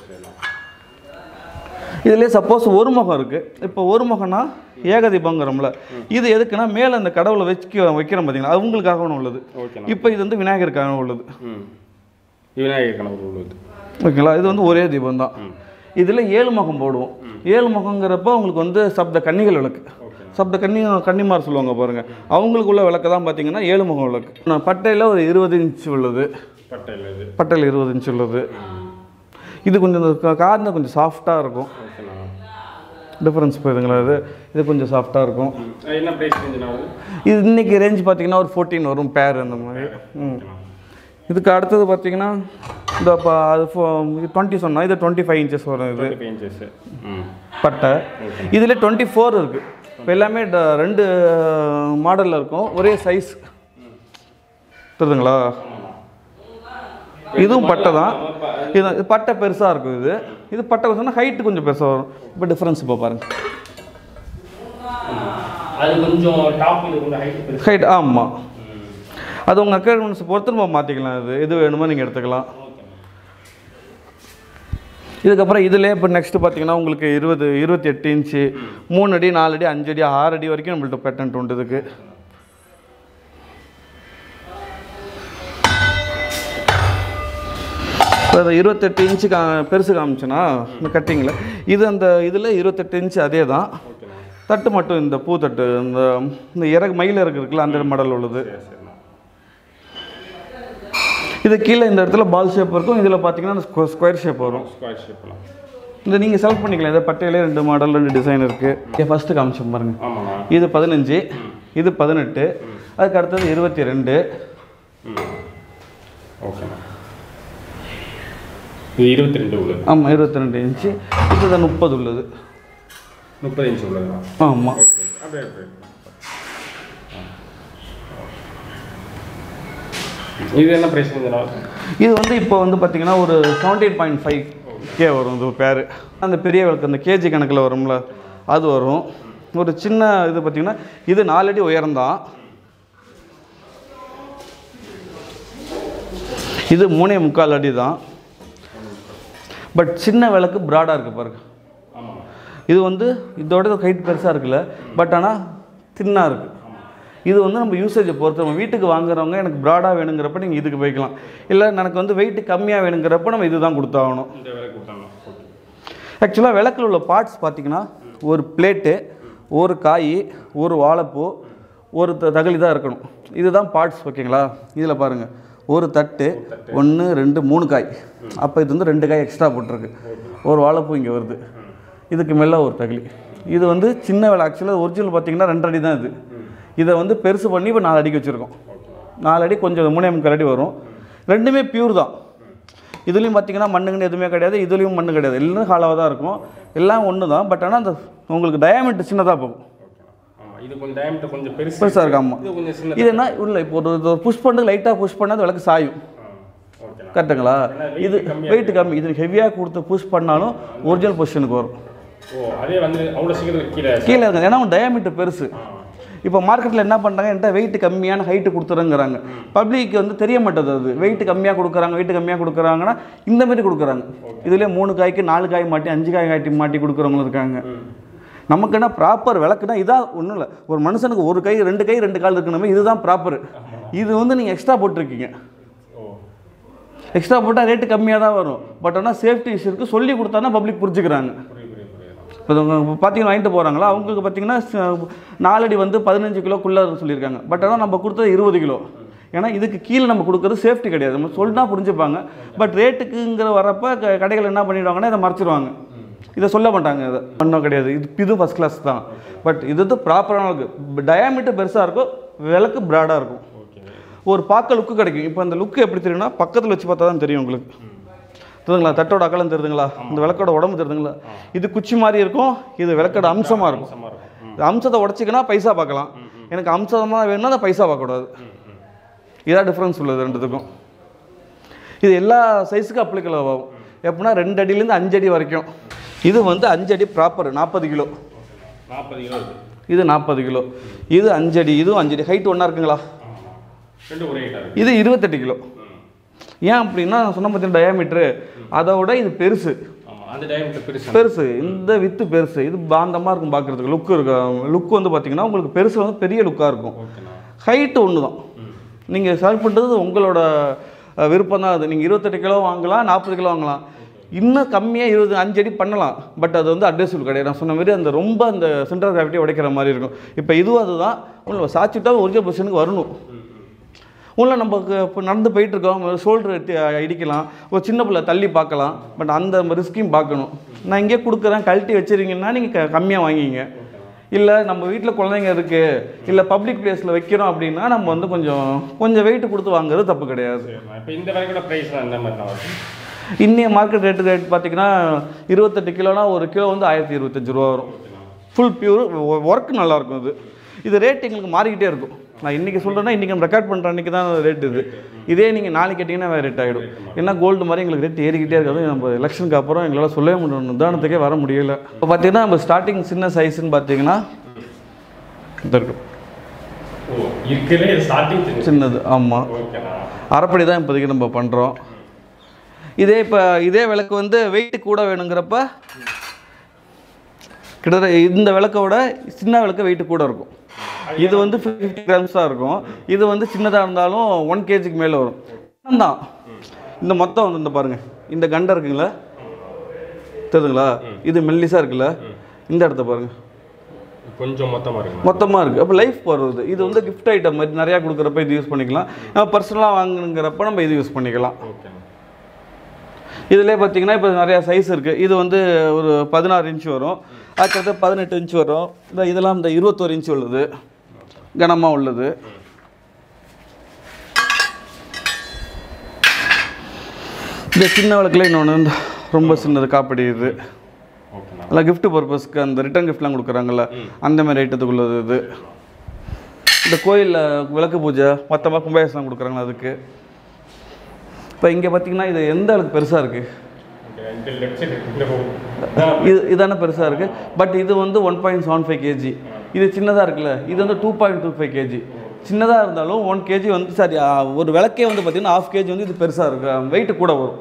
இதுலேயே சப்போஸ் ஒரு முகம் இருக்குது. இப்போ ஒரு முகம்னா ஏகதீபங்கிறோம்ல, இது எதுக்குன்னா மேலே அந்த கடவுளை வச்சு வைக்கிறோம் பார்த்தீங்களா, அவங்களுக்காக உள்ளது. இப்போ இது வந்து விநாயகருக்காக உள்ளது. விநாயகருக்கான உள்ளது ஓகேங்களா. இது வந்து ஒரே தீபம் தான். இதில் ஏழு முகம் போடுவோம். ஏழு முகங்கிறப்ப உங்களுக்கு வந்து சப்த கன்னிகள் விளக்கு, சப்த கன்னி கன்னிமார் சொல்லுவாங்க பாருங்கள், அவங்களுக்குள்ள விளக்கு தான் பார்த்தீங்கன்னா ஏழு முகம் விளக்கு. நான் பட்டையில் ஒரு இருபது இன்ச்சு உள்ளது. பட்டையில் பட்டையில் இருபது இன்ச்சு உள்ளது. இது கொஞ்சம் கார்னர் கொஞ்சம் சாஃப்டாக இருக்கும். டிஃப்ரென்ஸ் போயிருதுங்களா. இது இது கொஞ்சம் சாஃப்டாக இருக்கும். என்ன ப்ரைஸ் ரேஞ்சுனா இது இன்றைக்கி ரேஞ்ச் பார்த்தீங்கன்னா ஒரு ஃபோர்டீன் வரும் பேர் அந்த மாதிரி. ம் இதுக்கு அடுத்தது பார்த்தீங்கன்னா இந்த இப்போ அது டுவெண்ட்டி சொன்னால் இது டுவெண்ட்டி ஃபைவ் இன்ச்சஸ் வரும். இது இன்ச்சஸ் பட்டை. இதில் டுவெண்ட்டி ஃபோர் இருக்குது. இப்போ எல்லாமே ரெண்டு மாடலில் இருக்கும், ஒரே சைஸ் தெரியுதுங்களா. இதுவும் பட்டை தான். இது பட்டை பெருசாக இருக்கும். இது இது பட்டை பெருசாக ஹைட்டு கொஞ்சம் பெருசாக வரும். இப்போ டிஃப்ரென்ஸ் இப்போ பாருங்கள். அது கொஞ்சம் டாப் கொஞ்சம் ஹைட் ஹைட் ஆமாம். அது உங்கள் அக்கௌண்ட்ஸ் பொறுத்து நம்ம மாற்றிக்கலாம். இது எது வேணுமோ நீங்கள் எடுத்துக்கலாம். இதுக்கப்புறம் இதிலே இப்போ நெக்ஸ்ட்டு பார்த்தீங்கன்னா உங்களுக்கு இருபது இருபத்தி எட்டு இன்ச்சு மூணு அடி நாலு அடி அஞ்சு அடி ஆறு அடி வரைக்கும் நம்மள்ட்ட பேட்டன்ட் உண்டு. இதுக்கு இப்போ இருபத்தெட்டு இன்ச்சு கா பெருசு காமிச்சுன்னா இந்த கட்டிங்கில் இது அந்த இதில் இருபத்தெட்டு இன்ச்சு அதே தான். தட்டு மட்டும் இந்த பூத்தட்டு இந்த இந்த இறகு மயில் இறகு இருக்குல்ல அந்த மாடல் உள்ளது. இது கீழே இந்த இடத்துல பால் ஷேப் இருக்கும். இதில் பார்த்தீங்கன்னா ஸ்கொயர் ஷேப் வரும். ஸ்கொயர் ஷேப்லாம் இந்த நீங்கள் செலக்ட் பண்ணிக்கலாம். இதை பட்டையிலே ரெண்டு மாடல் ரெண்டு டிசைன் இருக்குது. ஃபஸ்ட்டு காமிச்சோம் பாருங்கள். இது பதினஞ்சு, இது பதினெட்டு, அதுக்கு அடுத்தது இருபத்தி ரெண்டு. ஓகேண்ணா. இது இருபத்தி ரெண்டு உள்ளது. ஆமாம் இருபத்தி ரெண்டு இன்ச்சு. இது முப்பது உள்ளது. முப்பது இன்ச்சு உள்ளதுண்ணா. ஆமாம். இது என்ன ப்ரைஸ்? இது வந்து இப்போ வந்து பார்த்தீங்கன்னா ஒரு செவன்டீன் பாயிண்ட் ஃபைவ் கே வரும். இது பேர் அந்த பெரிய விளக்கு அந்த கேஜி கணக்கில் வரும்ல அது வரும். ஒரு சின்ன இது பார்த்தீங்கன்னா இது நாலடி உயரம்தான். இது மூணே முக்கால் அடி தான். பட் சின்ன விளக்கு ப்ராடாக இருக்குது பாருங்க. இது வந்து இதோட ஹைட் பெருசாக இருக்குல்ல, பட் ஆனால் தின்னாக இருக்குது. இது வந்து நம்ம யூசேஜை பொறுத்து நம்ம வீட்டுக்கு வாங்குறவங்க எனக்கு ப்ராடாக வேணுங்கிறப்ப நீங்கள் இதுக்கு போய்க்கலாம். இல்லை எனக்கு வந்து வெயிட் கம்மியாக வேணுங்கிறப்ப நம்ம இது தான் கொடுத்தாகணும். ஆக்சுவலாக விளக்கில் உள்ள பார்ட்ஸ் பார்த்திங்கன்னா ஒரு பிளேட்டு, ஒரு காய், ஒரு வாழைப்பூ, ஒரு தகலி தான் இருக்கணும். இதுதான் பார்ட்ஸ். ஓகேங்களா. இதில் பாருங்கள் ஒரு தட்டு ஒன்று ரெண்டு மூணு காய். அப்போ இது வந்து ரெண்டு காய் எக்ஸ்ட்ரா போட்டிருக்கு. ஒரு வாழைப்பூ இங்கே வருது. இதுக்கு மேலே ஒரு தகலி. இது வந்து சின்ன விலை. ஆக்சுவலாக ஒரிஜினல் பார்த்திங்கன்னா ரெண்டு அடி தான். இது இதை வந்து பெருசு பண்ணி இப்போ நாலு அடிக்கு வச்சுருக்கோம். நாலு அடி கொஞ்சம் மூணே முக்கால் அடி வரும். ரெண்டுமே பியூர் தான். இதுலேயும் பார்த்திங்கன்னா மண்ணுங்கன்னு எதுவுமே கிடையாது, இதுலேயும் மண்ணு கிடையாது. எல்லாம் ஹாலாக தான் இருக்கும். எல்லாம் ஒன்று தான். பட் ஆனால் அந்த உங்களுக்கு டயாமீட்டர் சின்னதாக போகும். இது கொஞ்சம் டயாமீட்டர் கொஞ்சம் பெருசு பெருசாக இருக்கு. ஆமாம். இது கொஞ்சம் சின்ன. இது என்ன இல்லை இப்போ ஒரு புஷ் பண்ணது லைட்டாக புஷ் பண்ணால் விளக்கு சாயும். கரெக்டுங்களா. இது வெயிட் கம்மி. இது ஹெவியாக கொடுத்து புஷ் பண்ணாலும் ஒரிஜினல் பொசிஷனுக்கு வரும். ஓ அதே வந்து அவ்வளோ சீக்கிரம் கீழே கீழே இருக்குது. ஏன்னா டயாமீட்டர் பெருசு. இப்போ மார்க்கெட்டில் என்ன பண்ணுறாங்க, என்கிட்ட வெயிட் கம்மியான ஹைட்டு கொடுத்துருங்கிறாங்க. பப்ளிக்கு வந்து தெரிய மாட்டேது. அது வெயிட் கம்மியாக கொடுக்குறாங்க, வெயிட் கம்மியாக கொடுக்குறாங்கன்னா இந்த மாதிரி கொடுக்குறாங்க. இதுலேயே மூணு காய்க்கு நாலு காய் மாட்டி அஞ்சு காய் காட்டி மாட்டி கொடுக்குறவங்களும் இருக்காங்க. நமக்கு என்ன ப்ராப்பர் விளக்குனா இதான். ஒன்றும் இல்லை, ஒரு மனுஷனுக்கு ஒரு கை ரெண்டு கை ரெண்டு கால் இருக்கணுமே, இதுதான் ப்ராப்பர். இது வந்து நீங்கள் எக்ஸ்ட்ரா போட்டிருக்கீங்க. எக்ஸ்ட்ரா போட்டால் ரேட்டு கம்மியாக தான் வரும். பட் ஆனால் சேஃப்டி இஷ்யூ இருக்குது. சொல்லி கொடுத்தானா பப்ளிக் புரிஞ்சுக்கிறாங்க. இப்போ பார்த்தீங்கன்னா வாங்கிட்டு போகிறாங்களா, அவங்களுக்கு பார்த்தீங்கன்னா நாலடி வந்து பதினஞ்சு கிலோக்குள்ளே சொல்லியிருக்காங்க. பட் ஆனால் நம்ம கொடுத்தது இருபது கிலோ. ஏன்னா இதுக்கு கீழே நம்ம கொடுக்குறது சேஃப்டி கிடையாது. நம்ம சொல்லினா புரிஞ்சுப்பாங்க. பட் ரேட்டுக்குங்கிற வரப்போ கடைகள் என்ன பண்ணிவிடுவாங்கன்னா இதை மறைச்சிருவாங்க. இதை சொல்ல மாட்டாங்க. இதை ஒன்றும் கிடையாது. இது இது ஃபஸ்ட் கிளாஸ் தான். பட் இது வந்து ப்ராப்பரான இருக்குது. டயாமீட்டர் பெருசாக இருக்கும், விளக்கு ப்ராடாக இருக்கும். ஒரு பார்க்க லுக்கு கிடைக்கும். இப்போ அந்த லுக்கு எப்படி தெரியும்னா பக்கத்தில் வச்சு பார்த்தா தான் தெரியும் உங்களுக்கு. தெரியுதுங்களா, தட்டோட அகலம் தெரியுதுங்களா, இந்த விளக்கோட உடம்பு தெரியுதுங்களா. இது குச்சி மாதிரி இருக்கும், இது விளக்கோட அம்சமாக இருக்கும். அம்சத்தை உடச்சிக்கினா பைசா பார்க்கலாம். எனக்கு அம்சமாக வேணும்னா அந்த பைசா பார்க்கக்கூடாது. இதான் டிஃப்ரென்ஸ் உள்ளது ரெண்டுத்துக்கும். இது எல்லா சைஸுக்கும் அப்ளிகபிள் ஆகும். எப்படின்னா ரெண்டு அடியிலேருந்து அஞ்சு அடி வரைக்கும். இது வந்து அஞ்சு அடி ப்ராப்பர் நாற்பது கிலோ. நாற்பது கிலோ இது நாற்பது கிலோ, இது அஞ்சடி, இதுவும் அஞ்சடி. ஹைட் ஒன்றா இருக்குங்களா? இது இருபத்தெட்டு கிலோ. ஏன் அப்படின்னா சொன்ன பார்த்தீங்கன்னா டயாமீட்ரு அதோட இது பெருசு, பெருசு இந்த வித்து பெருசு. இது பாந்தமாக இருக்கும் பார்க்குறதுக்கு, லுக்கு இருக்கும். லுக் வந்து பார்த்தீங்கன்னா உங்களுக்கு பெருசு வந்து பெரிய லுக்காக இருக்கும். ஹைட்டு ஒன்று தான், நீங்கள் செலக்ட் பண்ணுறது உங்களோட விருப்பம் தான். அது நீங்கள் இருபத்தெட்டு கிலோ வாங்கலாம், நாற்பது கிலோ வாங்கலாம், இன்னும் கம்மியாக இருபது அஞ்சு அடி பண்ணலாம். பட் அது வந்து அட்ரஸபிள் கிடையாது. நான் சொன்ன மாதிரி அந்த ரொம்ப அந்த சென்ட்ரல் கிராவிட்டியை உடைக்கிற மாதிரி இருக்கும். இப்போ இதுவும் அதுதான், உங்களுக்கு சாச்சிட்டால் ஒரிஜினல் பொசிஷனுக்கு வரணும். உள்ள நம்ம இப்போ நடந்து போயிட்டுருக்கோம், ஷோல்டர் இடிக்கலாம், ஒரு சின்ன பிள்ளை தள்ளி பார்க்கலாம். பட் அந்த ரிஸ்கையும் பார்க்கணும். நான் இங்கே கொடுக்குறேன், கழட்டி வச்சுருங்கன்னா நீங்கள் க கம்மியாக வாங்கிங்க. இல்லை நம்ம வீட்டில் குழந்தைங்க இருக்குது, இல்லை பப்ளிக் பிளேஸில் வைக்கிறோம் அப்படின்னா நம்ம வந்து கொஞ்சம் கொஞ்சம் வெயிட் கொடுத்து வாங்குறது தப்பு கிடையாது. இப்போ இந்த வரைக்கும் ப்ரைஸ் அந்த மாதிரி இன்னைய மார்க்கெட் ரேட்டு ரேட் பார்த்தீங்கன்னா இருபத்தெட்டு கிலோனா ஒரு கிலோ வந்து ஆயிரத்தி இருபத்தஞ்சி ரூபா வரும். ஃபுல் பியூர் ஒர்க் நல்லாயிருக்கும். இது இது ரேட் எங்களுக்கு மாறிக்கிட்டே இருக்கும். நான் இன்றைக்கி சொல்கிறேன்னா இன்றைக்கி நம்ம ரெக்கார்ட் பண்ணுற அன்றைக்கி தான் ரேட் இது. இதே நீங்கள் நாளைக்கு கேட்டிங்கன்னா வேறு ரேட் ஆகிடும். ஏன்னா கோல்டு மாதிரி எங்களுக்கு ரேட் ஏறிக்கிட்டே இருக்காது. நம்ம எலெக்ஷனுக்கு அப்புறம் எங்களால் சொல்லவே முடியும், உதாரணத்துக்கே வர முடியலை. இப்போ பார்த்தீங்கன்னா நம்ம ஸ்டார்டிங் சின்ன சைஸ்ன்னு பார்த்தீங்கன்னா இது இருக்கும், சின்னது. ஆமாம், அரைப்படி தான் இப்போதைக்கு நம்ம பண்ணுறோம். இதே இப்போ இதே விளக்கு வந்து வெயிட்டு கூட வேணுங்கிறப்ப கிட்டத்தட்ட இந்த விளக்கோட சின்ன விளக்கு வெயிட்டு கூட இருக்கும். இது வந்து ஃபிஃப்டி கிராம்ஸாக இருக்கும். இது வந்து சின்னதாக இருந்தாலும் ஒன் கேஜிக்கு மேலே வரும் தான். இந்த மொத்தம் வந்து இந்த பாருங்கள், இந்த கண்டை இருக்குங்களா தெரியுதுங்களா, இது மெல்லிஸாக இருக்குல்ல, இந்த இடத்த பாருங்கள் கொஞ்சம் மொத்தமாக இருக்குது மொத்தமாக இருக்குது. அப்போ லைஃப் வருது. இது வந்து கிஃப்ட் ஐட்டம் மாதிரி நிறையா கொடுக்குறப்ப இது யூஸ் பண்ணிக்கலாம். நம்ம பர்சனலாக வாங்குங்கிறப்ப நம்ம இது யூஸ் பண்ணிக்கலாம். இதிலே பார்த்தீங்கன்னா இப்போ நிறையா சைஸ் இருக்குது. இது வந்து ஒரு பதினாறு இன்ச்சு வரும், அதுக்கடுத்து பதினெட்டு இன்ச்சு வரும். இந்த இதெல்லாம் இந்த இருபத்தோரு இன்ச்சு உள்ளது, கனமாக உள்ளது. இந்த சின்ன விளக்குல இன்னொன்று ரொம்ப சின்னது காப்படி. இது எல்லாம் கிஃப்ட் பர்பஸ்க்கு அந்த ரிட்டர்ன் கிஃப்ட்லாம் கொடுக்குறாங்கல்ல, அந்த மாதிரி ஐட்டத்துக்குள்ளது. இது இந்த கோயிலில் விளக்கு பூஜை மொத்தமாக கும்பாபிஷேகம் கொடுக்குறாங்களா அதுக்கு. இப்போ இங்கே பார்த்தீங்கன்னா இது எந்த அளவுக்கு பெருசாக இருக்குது, இது இதான பெருசாக இருக்குது. பட் இது வந்து one point seven five KG. இது சின்னதாக இருக்குல்ல, இது வந்து two point two five KG. சின்னதாக இருந்தாலும் ஒன் கேஜி வந்து சாரி ஒரு விளக்கே வந்து பார்த்திங்கன்னா ஹாஃப் கேஜி வந்து இது பெருசாக இருக்குது, வெயிட்டு கூட வரும்.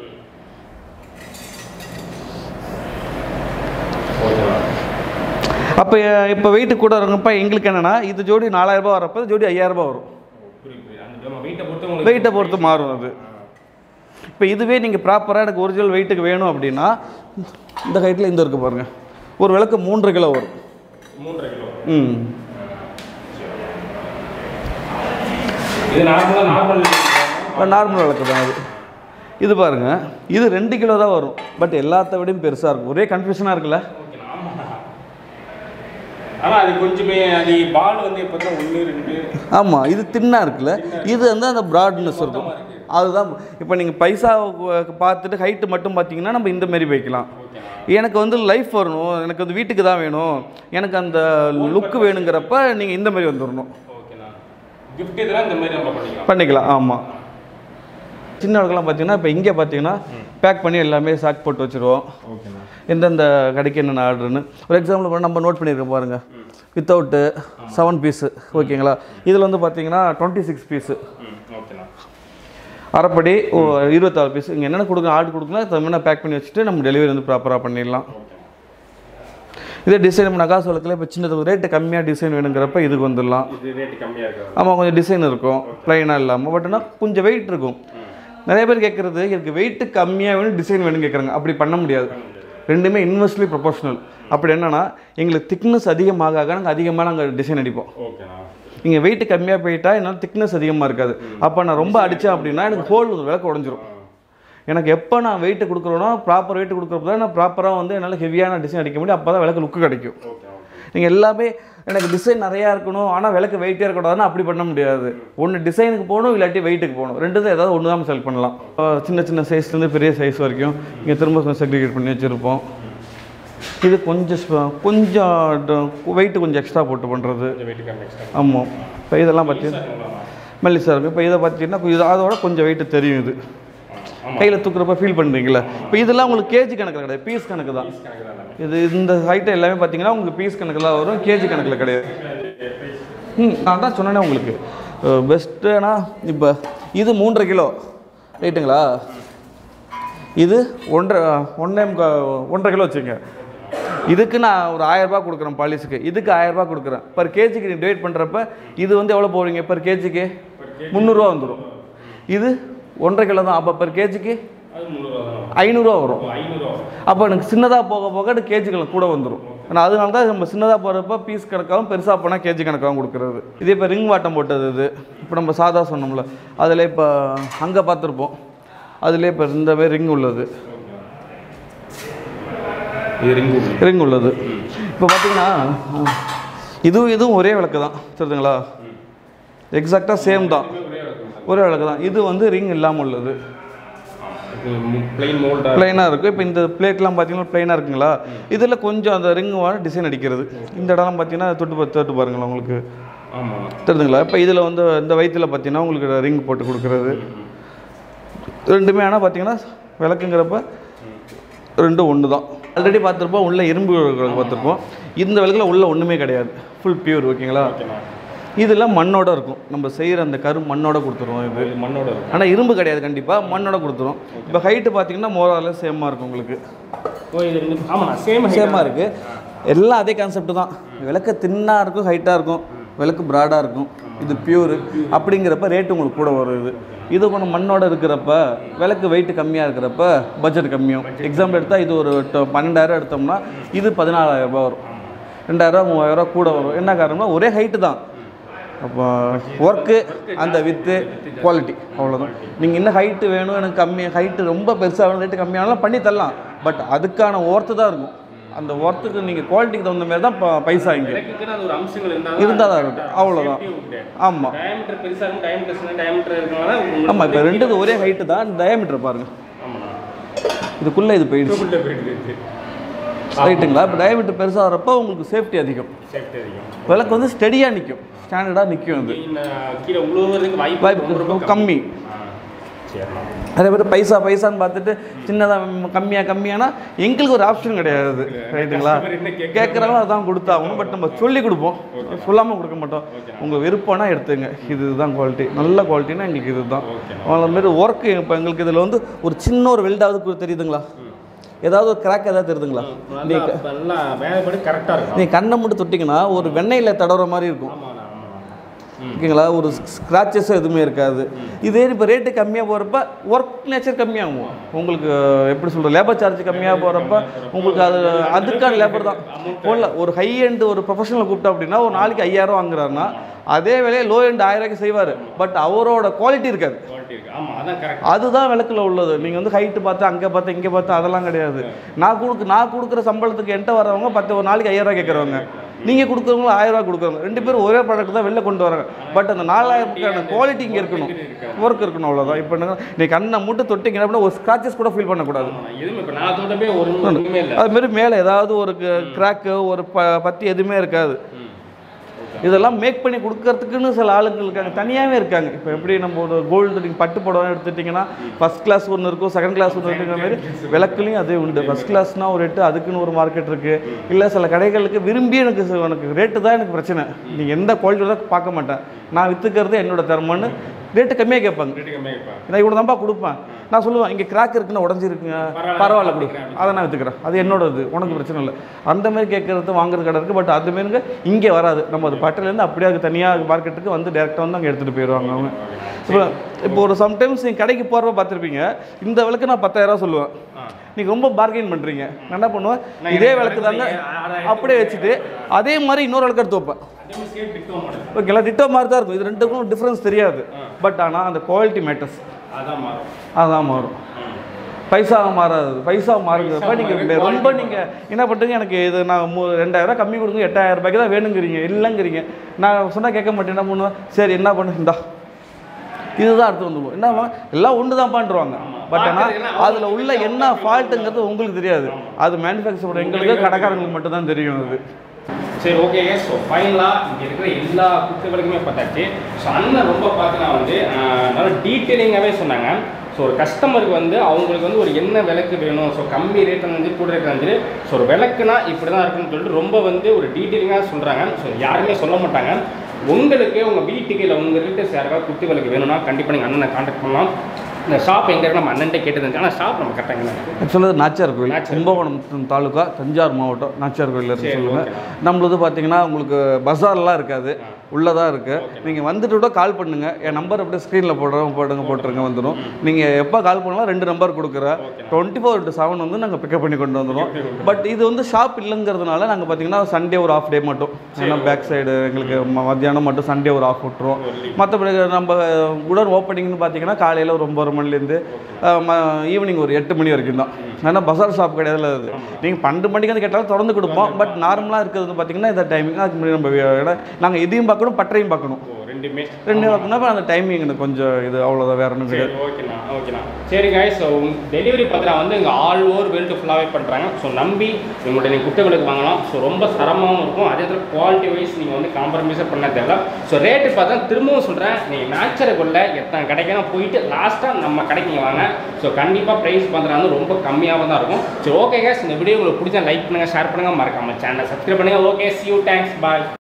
அப்போ இப்போ வெயிட்டு கூட வரப்போ எங்களுக்கு என்னென்னா இது ஜோடி நாலாயிரரூபா வரப்போ ஜோடி ஐயாயிரரூபா வரும். வெயிட்டை பொறுத்து மாறும் அது. இப்போ இதுவே நீங்கள் ப்ராப்பராக எனக்கு ஒரிஜினல் வெயிட்டுக்கு வேணும் அப்படின்னா இந்த ஹைட்டில் இந்த இருக்குது பாருங்கள், ஒரு விளக்கு மூன்றரை கிலோ வரும். மூன்றரை கிலோ ம் இது நார்மலாக நார்மல் நார்மல் விளக்கு தான் அது. இது பாருங்கள், இது ரெண்டு கிலோ தான் வரும். பட் எல்லாத்த விடையும் பெருசாக இருக்கும். ஒரே கன்ஃபியூஷனாக இருக்குல்ல. ஆனால் அது கொஞ்சமே அது பால் வந்து எப்போ தான் ஒன்று ரெண்டு. ஆமாம், இது தின்னாக இருக்குல்ல, இது வந்து அந்த ப்ராட்னஸ் இருக்கும். அதுதான் இப்போ நீங்கள் பைசா பார்த்துட்டு ஹைட்டு மட்டும் பார்த்தீங்கன்னா நம்ம இந்த மாரி வைக்கலாம். எனக்கு வந்து லைஃப் வரணும், எனக்கு வந்து வீட்டுக்கு தான் வேணும், எனக்கு அந்த லுக்கு வேணுங்கிறப்ப நீங்கள் இந்த மாதிரி வந்துடணும். கிஃப்ட் இதெல்லாம் இந்த மாதிரி நம்ம பண்ணிக்கலாம் பண்ணிக்கலாம் ஆமாம். சின்ன விளக்கெல்லாம் பார்த்தீங்கன்னா இப்போ இங்கே பார்த்தீங்கன்னா பேக் பண்ணி எல்லாமே சாக் போட்டு வச்சுருவோம். எந்தெந்த கடைக்கு என்னென்ன ஆர்டர்னு ஒரு எக்ஸாம்பிள் நம்ம நோட் பண்ணியிருக்கோம் பாருங்கள். வித்தவுட்டு செவன் பீஸு ஓகேங்களா. இதில் வந்து பார்த்தீங்கன்னா டுவெண்ட்டி சிக்ஸ் பீஸு அரைப்படி இருபத்தாறு பீஸ். இங்கே என்னென்ன கொடுக்க ஆர்டர் கொடுக்கலாம் தமிழ்னா பேக் பண்ணி வச்சுட்டு நம்ம டெலிவரி வந்து ப்ராப்பராக பண்ணிடலாம். இதே டிசைன் நகா சொல்லத்தில் இப்போ சின்னது ரேட்டு கம்மியாக டிசைன் வேணுங்கிறப்ப இதுக்கு வந்துடலாம். ஆமாம், கொஞ்சம் டிசைன் இருக்கும் ப்ளைனாக இல்லாமல். பட் ஆனால் கொஞ்சம் வெயிட் இருக்கும். நிறைய பேர் கேட்குறது எனக்கு வெயிட்டு கம்மியாக வேணும் டிசைன் வேணும்னு கேட்குறாங்க. அப்படி பண்ண முடியாது. ரெண்டுமே இன்வெர்ஸ்லி ப்ரொபோஷனல். அப்படி என்னென்னா எங்களுக்கு திக்னஸ் அதிகமாக நாங்கள் அதிகமாக நாங்கள் டிசைன் அடிப்போம். நீங்கள் வெயிட்டு கம்மியாக போயிட்டா என்னால் திக்னஸ் அதிகமாக இருக்காது. அப்போ நான் ரொம்ப அடித்தேன் அப்படின்னா எனக்கு ஹோல் விளக்கு உடஞ்சிரும். எனக்கு எப்போ நான் வெயிட்டு கொடுக்குறோன்னா ப்ராப்பர் வெயிட்டு கொடுக்குறப்ப தான் நான் ப்ராப்பராக வந்து என்னால் ஹெவியான டிசைன் அடிக்க முடியும். அப்போ தான் விளக்கு லுக்கு கிடைக்கும். நீங்கள் எல்லாமே எனக்கு டிசைன் நிறையா இருக்கணும் ஆனால் விளக்கு வெயிட்டே இருக்கக்கூடாதுன்னா அப்படி பண்ண முடியாது. ஒன்று டிசைனுக்கு போகணும், இல்லாட்டி வெயிட்டுக்கு போகணும். ரெண்டு தான் ஏதாவது ஒன்று தான் செலக்ட் பண்ணலாம். சின்ன சின்ன சைஸ்லேருந்து பெரிய சைஸ் வரைக்கும் இங்கே திரும்ப செக்ரிகேட் பண்ணி வச்சுருப்போம். இது கொஞ்சம் கொஞ்சம் வெயிட்டு கொஞ்சம் எக்ஸ்ட்ரா போட்டு பண்ணுறது. ஆமாம், இப்போ இதெல்லாம் பார்த்தீங்கன்னா மெல்லிசாக இருக்கும். இப்போ இதை பார்த்தீங்கன்னா இது அதோட கொஞ்சம் வெயிட்டு தெரியும். இது கையில் தூக்குறப்ப ஃபீல் பண்ணுறீங்களா? இப்போ இதெல்லாம் உங்களுக்கு கேஜி கணக்கில் கிடையாது, பீஸ் கணக்கு தான். இது இந்த ஐட்டம் எல்லாமே பார்த்தீங்கன்னா உங்களுக்கு பீஸ் கணக்கில் வரும், கேஜி கணக்கில் கிடையாது. ம் நான் தான் சொன்னேனே உங்களுக்கு பெஸ்ட்டுனா இப்போ இது மூன்றரை கிலோ ரைட்டுங்களா, இது ஒன்றரை ஒன்றே ஒன்றரை கிலோ வச்சுங்க. இதுக்கு நான் ஒரு ஆயிரரூபா கொடுக்குறேன் பாலிஸுக்கு, இதுக்கு ஆயிரரூபா கொடுக்குறேன். பர் கேஜிக்கு நீ டிவைட் பண்ணுறப்ப இது வந்து எவ்வளோ போவீங்க? பர் கேஜிக்கு முந்நூறுரூவா வந்துடும். இது ஒன்றரை கிலோ தான், அப்போ பர் கேஜிக்கு ஐநூறுரூவா வரும். அப்போ எனக்கு சின்னதாக போக போக எனக்கு கேஜிகள் கூட வந்துடும். ஆனால் அதனால தான் நம்ம சின்னதாக போகிறப்ப பீஸ் கணக்காகவும் பெருசாக போனால் கேஜி கணக்காகவும் கொடுக்குறது. இதே இப்போ ரிங் வாட்டம் போட்டது இது, இப்போ நம்ம சாதா சொன்னோம்ல அதில் இப்போ அங்கே பார்த்துருப்போம், அதிலே இப்போ இந்த மாதிரி ரிங் உள்ளது, ரிங் உள்ளது. இப்போ பார்த்தீங்கன்னா இதுவும் இதுவும் ஒரே விளக்கு தான் சரிங்களா, எக்ஸாக்டாக சேம் தான், ஒரே விளக்கு தான். இது வந்து ரிங் இல்லாமல் உள்ளது, பிளைனாக இருக்கும். இப்போ இந்த பிளேட்லாம் பார்த்தீங்கன்னா பிளைனாக இருக்குங்களா, இதில் கொஞ்சம் அந்த ரிங் டிசைன் அடிக்கிறது. இந்த இடம்லாம் பார்த்தீங்கன்னா தொட்டு தொட்டு பாருங்களா உங்களுக்கு தெரியுதுங்களா. இப்போ இதில் வந்து இந்த வயிற்றில் பார்த்தீங்கன்னா உங்களுக்கு ரிங் போட்டு கொடுக்குறது ரெண்டுமே. ஆனால் பார்த்தீங்கன்னா விளக்குங்கிறப்ப ரெண்டும் ஒன்று தான். ஆல்ரெடி பார்த்துருப்போம் உள்ள இரும்பு பார்த்துருப்போம், இந்த விளக்கில் உள்ள ஒன்றுமே கிடையாது, ஃபுல் பியூர். ஓகேங்களா, இதெல்லாம் மண்ணோட இருக்கும், நம்ம செய்கிற அந்த கரு மண்ணோட கொடுத்துருவோம். இது மண்ணோட இருக்கும், ஆனால் இரும்பு கிடையாது, கண்டிப்பாக மண்ணோட கொடுத்துரும். இப்போ ஹைட்டு பார்த்தீங்கன்னா மோரால சேமாக இருக்கும் உங்களுக்கு. ஆமாம் சேம் சேமாக இருக்குது, எல்லாம் அதே கான்செப்ட் தான். விளக்கு தின்னாக இருக்கும், ஹைட்டாக இருக்கும், விளக்கு ப்ராடாக இருக்கும். இது பியூரு அப்படிங்கிறப்ப ரேட்டு உங்களுக்கு கூட வரும். இது இது கொஞ்சம் மண்ணோட இருக்கிறப்ப விளக்கு வெயிட் கம்மியாக இருக்கிறப்ப பட்ஜெட் கம்மியும். எக்ஸாம்பிள் எடுத்தால் இது ஒரு பன்னெண்டாயிரம் எடுத்தோம்னா இது பதினாலாயிரம் ரூபாய் வரும், ரெண்டாயிரரூவா மூவாயிரரூவா கூட வரும். என்ன காரணம்னா ஒரே ஹைட்டு தான், அப்போ ஒர்க்கு அந்த வித்து குவாலிட்டி அவ்வளோதான். நீங்கள் இன்னும் ஹைட்டு வேணும், எனக்கு கம்மி ஹைட்டு ரொம்ப பெருசாக வேணும், ரேட்டு கம்மியானாலும் பண்ணி தரலாம். பட் அதுக்கான ஒர்த்து தான் இருக்கும், அந்த ஒர்த்துக்கு நீங்கள் குவாலிட்டிக்கு தகுந்த மாதிரி தான் பைசா இங்கே இருந்தால் தான் இருக்கும், அவ்வளோதான். ஆமாம் ஆமாம், இப்போ ரெண்டு ஒரே ஹைட்டு தான், டயாமீட்டர் பாருங்கள் இதுக்குள்ளே இது போயிடுச்சு ரைட்டுங்களா. இப்போ டயாமீட்டர் பெருசாக வரப்போ உங்களுக்கு சேஃப்டி அதிகம், விளக்கு வந்து ஸ்டெடியாக நிற்கும், ஸ்டாண்டர்டாக நிற்கும். அது வாய்ப்பு கம்மி. அதே மாதிரி பைசா பைசான்னு பார்த்துட்டு சின்னதாக கம்மியாக கம்மியானா எங்களுக்கு ஒரு ஆப்ஷன் கிடையாது ரைட்டுங்களா. கேட்குறாங்களோ அதான் கொடுத்தாகணும், பட் நம்ம சொல்லி கொடுப்போம், சொல்லாமல் கொடுக்க மாட்டோம். உங்கள் விருப்பம்னா எடுத்துங்க, இதுதான் குவாலிட்டி, நல்ல குவாலிட்டினா எங்களுக்கு இது தான். அந்த மாதிரி ஒர்க்கு இப்போ எங்களுக்கு இதில் வந்து ஒரு சின்ன ஒரு வெல்டாவது தெரியுதுங்களா, ஏதாவது ஒரு கிராக் ஏதாவது தெரியுதுங்களா, நீ கண்ணை மட்டும் தொட்டிங்கன்னா ஒரு வெண்ணெயில் தடவுற மாதிரி இருக்கும் ஓகேங்களா, ஒரு ஸ்க்ராச்சஸும் எதுவுமே இருக்காது. இதே இப்போ ரேட்டு கம்மியாக போகிறப்ப ஒர்க் நேச்சர் கம்மியாகும் உங்களுக்கு, எப்படி சொல்கிற லேபர் சார்ஜ் கம்மியாக போகிறப்ப உங்களுக்கு அது அதுக்கான லேபர் தான் போடல. ஒரு ஹை எண்டு ஒரு ப்ரொஃபஷனலை கூப்பிட்டா அப்படின்னா ஒரு நாளைக்கு ஐயாயிரம் வாங்குறாருன்னா அதே வேலையை லோ எண்ட் ஆயிரம் ரூபாய்க்கு செய்வார், பட் அவரோட குவாலிட்டி இருக்காது. அதுதான் விளக்கில் உள்ளது. நீங்கள் வந்து ஹைட்டு பார்த்து அங்கே பார்த்து இங்கே பார்த்து அதெல்லாம் கிடையாது. நான் கொடுக்கு நான் கொடுக்குற சம்பளத்துக்கு என்கிட்ட வரவங்க பத்து ஒரு நாளைக்கு ஐயாயிரம் ரூபாய் கேட்குறவங்க, நீங்கள் கொடுக்குறவங்களும் ஆயிரம் ரூபா கொடுக்குறவங்க, ரெண்டு பேரும் ஒரே ப்ராடக்ட் தான் வெளில கொண்டு வராங்க. பட் அந்த நாலாயிரத்துக்கான குவாலிட்டி இங்கே இருக்கணும், ஒர்க் இருக்கணும், அவ்வளோதான். இப்போ நீ கண்ணை மட்டும் தொட்டிங்க அப்படின்னா ஒரு ஸ்க்ராச்சஸ் கூட ஃபீல் பண்ணக்கூடாது. அதுமாரி மேலே ஏதாவது ஒரு கிராக்கு ஒரு ப பத்தி எதுவுமே இருக்காது. இதெல்லாம் மேக் பண்ணி கொடுக்கறதுக்குன்னு சில ஆளுங்க இருக்காங்க, தனியாகவே இருக்காங்க. இப்போ எப்படி நம்ம ஒரு கோல்டு நீங்கள் பட்டு புடவை எடுத்துட்டிங்கன்னா ஃபஸ்ட் கிளாஸ் ஒன்று இருக்கும், செகண்ட் கிளாஸ் ஒன்று இருக்குங்கிற மாதிரி விளக்குலையும் அதே உண்டு. ஃபஸ்ட் கிளாஸ்னால் ஒரு ரேட்டு, அதுக்குன்னு ஒரு மார்க்கெட் இருக்குது. இல்லை சில கடைகளுக்கு விரும்பி எனக்கு எனக்கு ரேட்டு தான் எனக்கு பிரச்சனை, நீங்கள் எந்த குவாலிட்டி தான் பார்க்க மாட்டேன், நான் விற்றுக்கிறது என்னோட திறமைன்னு ரேட்டு கம்மியாக கேட்பாங்க. நான் இவ்வளோ தான்ப்பா கொடுப்பேன், நான் சொல்லுவேன் இங்கே கிராக் இருக்குன்னு உடஞ்சிருக்குங்க பரவாயில்ல கொடு, அதை நான் விற்றுக்கிறேன், அது என்னோடது, உனக்கு பிரச்சனை இல்லை. அந்த மாதிரி கேட்குறது வாங்குறது கடை இருக்குது. பட் அது மாரிங்க இங்கே வராது, நம்ம அது பட்டிலேருந்து அப்படியே அது தனியாக மார்க்கெட்டுக்கு வந்து டேரெக்டாக வந்து அங்கே எடுத்துகிட்டு போயிடுவாங்க அவங்க. இப்போ இப்போ ஒரு சம்டைம்ஸ் நீங்கள் கடைக்கு போகிறப்ப பார்த்துருப்பீங்க, இந்த விளக்கு நான் பத்தாயிரரூவா சொல்லுவேன், நீங்கள் ரொம்ப பார்கெயின் பண்ணுறீங்க. நான் என்ன பண்ணுவேன், இதே விளக்கு தாங்க அப்படியே வச்சுட்டு அதே மாதிரி இன்னொரு விளக்கு எடுத்து வைப்பேன். ஓகேங்களா, டிட்டோ மாதிரி தான் இருக்கும், இது ரெண்டுக்கும் டிஃப்ரென்ஸ் தெரியாது. பட் ஆனால் அந்த குவாலிட்டி மேட்டர்ஸ் அதான் மாறும், பைசா மாறாது. பைசா மாறுங்கிறப்ப நீங்கள் ரொம்ப நீங்கள் என்ன பண்ணுறீங்க, எனக்கு இது நான் மூ ரெண்டாயிரரூவா கம்மி கொடுங்க, எட்டாயிரம் ரூபாய்க்கு தான் வேணுங்கிறீங்க, இல்லைங்கிறீங்க. நான் சொன்னால் கேட்க மாட்டேன், என்ன பண்ணுவேன், சரி என்ன பண்ணு இந்தா இதுதான் அடுத்து வந்துடுவோம், என்னவா எல்லாம் ஒன்று தான் பண்ணுறாங்க. பட் ஆனால் அதில் உள்ள என்ன ஃபால்ட்டுங்கிறது உங்களுக்கு தெரியாது, அது மேனுஃபேக்சர் எங்களுக்கு கடைக்காரங்களுக்கு மட்டும்தான் தெரியும். அது சரி ஓகே. ஸோ ஃபைனலாக இங்கே இருக்கிற எல்லா குத்து விளக்குமே பார்த்தாச்சு. ஸோ அண்ணன் ரொம்ப பார்த்தீங்கன்னா வந்து நல்லா டீட்டெயிலிங்காகவே சொன்னாங்க. ஸோ ஒரு கஸ்டமருக்கு வந்து அவங்களுக்கு வந்து ஒரு என்ன விளக்கு வேணும், ஸோ கம்மி ரேட்டில் வந்து கூட ரேட்டில் வந்து ஸோ ஒரு விளக்குனா இப்படி தான் இருக்குன்னு சொல்லிட்டு ரொம்ப வந்து ஒரு டீட்டெயிலிங்காக சொல்கிறாங்க. ஸோ யாருமே சொல்ல மாட்டாங்க. உங்களுக்கு உங்கள் வீட்டுக்கு இல்லை உங்கள் ரிலேட்டிவ்ஸ் யாருக்காவது குத்து விளக்கு வேணும்னா கண்டிப்பாக நீங்கள் அண்ணனை கான்டாக்ட் பண்ணலாம். இந்த ஷாப் எங்கே இருக்கு நம்ம அண்ணன்ட்டே கேட்டது, ஆனால் ஷாப் நம்ம கரெக்டாக எங்கே ஆக்சுவலாக நாச்சியார் கோயில், கும்பகோணம் தாலுக்கா, தஞ்சாவூர் மாவட்டம், நாச்சியார் கோயில் இருக்கு சொல்லுங்கள். நம்மளது பார்த்தீங்கன்னா உங்களுக்கு பஜார்லாம் இருக்காது, உள்ளதாக இருக்குது. நீங்கள் வந்துட்டு கூட கால் பண்ணுங்கள். என் நம்பர் அப்படியே ஸ்க்ரீனில் போடுறோம், போடுங்க போட்டுருங்க வந்துடும். நீங்கள் எப்போ கால் பண்ணலாம் ரெண்டு நம்பர் கொடுக்குறேன். டுவெண்ட்டி ஃபோர் இன்ட்டு செவன் வந்து நாங்கள் பிக்கப் பண்ணி கொண்டு வந்துடுவோம். பட் இது வந்து ஷாப் இல்லைங்கிறதுனால நாங்கள் பார்த்தீங்கன்னா சண்டே ஒரு ஆஃப் டே மட்டும், ஏன்னா பேக் சைடு எங்களுக்கு மத்தியானம் மட்டும் சண்டே ஒரு ஆஃப் விட்டுருவோம். மற்றபடி நம்ம உடன் ஓப்பனிங்னு பார்த்தீங்கன்னா காலையில் ஒரு ஒம்பது மணிலேருந்து ஈவினிங் ஒரு எட்டு மணி வரைக்கும் தான். ஏன்னா பஜார் ஷாப் கிடையாது அது. நீங்கள் பன்னெண்டு மணிக்கு வந்து கேட்டாலும் திறந்து கொடுப்போம். பட் நார்மலாக இருக்கிறது பார்த்தீங்கன்னா இந்த டைமிங் அதுக்கு முன்னாடி நம்ம ஏன்னா நாங்கள் இதையும் பார்க்கணும் பட்டறையும் பார்க்கணும், ரெண்டுமே ரெண்டு பார்க்கணும். அந்த டைமிங் எனக்கு கொஞ்சம் இது அவ்வளோதான், வேறு ஒன்றும் கிடையாது. ஓகேண்ணா ஓகேண்ணா சரி கைஸ். ஸோ டெலிவரி பார்த்தீங்கன்னா வந்து இங்கே ஆல் ஓவர் வேர்ல்டு ஃபுல்லாகவே பண்ணுறாங்க. ஸோ நம்பி உங்கள்கிட்ட நீங்கள் குட்டை விளக்கு வாங்கலாம். ஸோ ரொம்ப தரமாகவும் இருக்கும். அதே நேரத்தில் குவாலிட்டி வைஸ் நீங்கள் வந்து காம்ப்ரமைஸாக பண்ண தேவை. ஸோ ரேட்டு பார்த்தா திரும்பவும் சொல்கிறேன், நீங்கள் நேச்சருக்குள்ள எத்தனை கடைக்கெல்லாம் போயிட்டு லாஸ்ட்டாக நம்ம கடைக்கு வாங்க. ஸோ கண்டிப்பாக ப்ரைஸ் பார்த்தீங்கன்னா வந்து ரொம்ப கம்மியாக தான் இருக்கும். ஸோ ஓகே கைஸ், இந்த வீடியோ உங்களுக்கு பிடிச்சா லைக் பண்ணுங்கள், ஷேர் பண்ணுங்கள், மறக்காமல் சேனலை சப்ஸ்கிரைப் பண்ணுங்கள். Okay, see you, thanks, bye.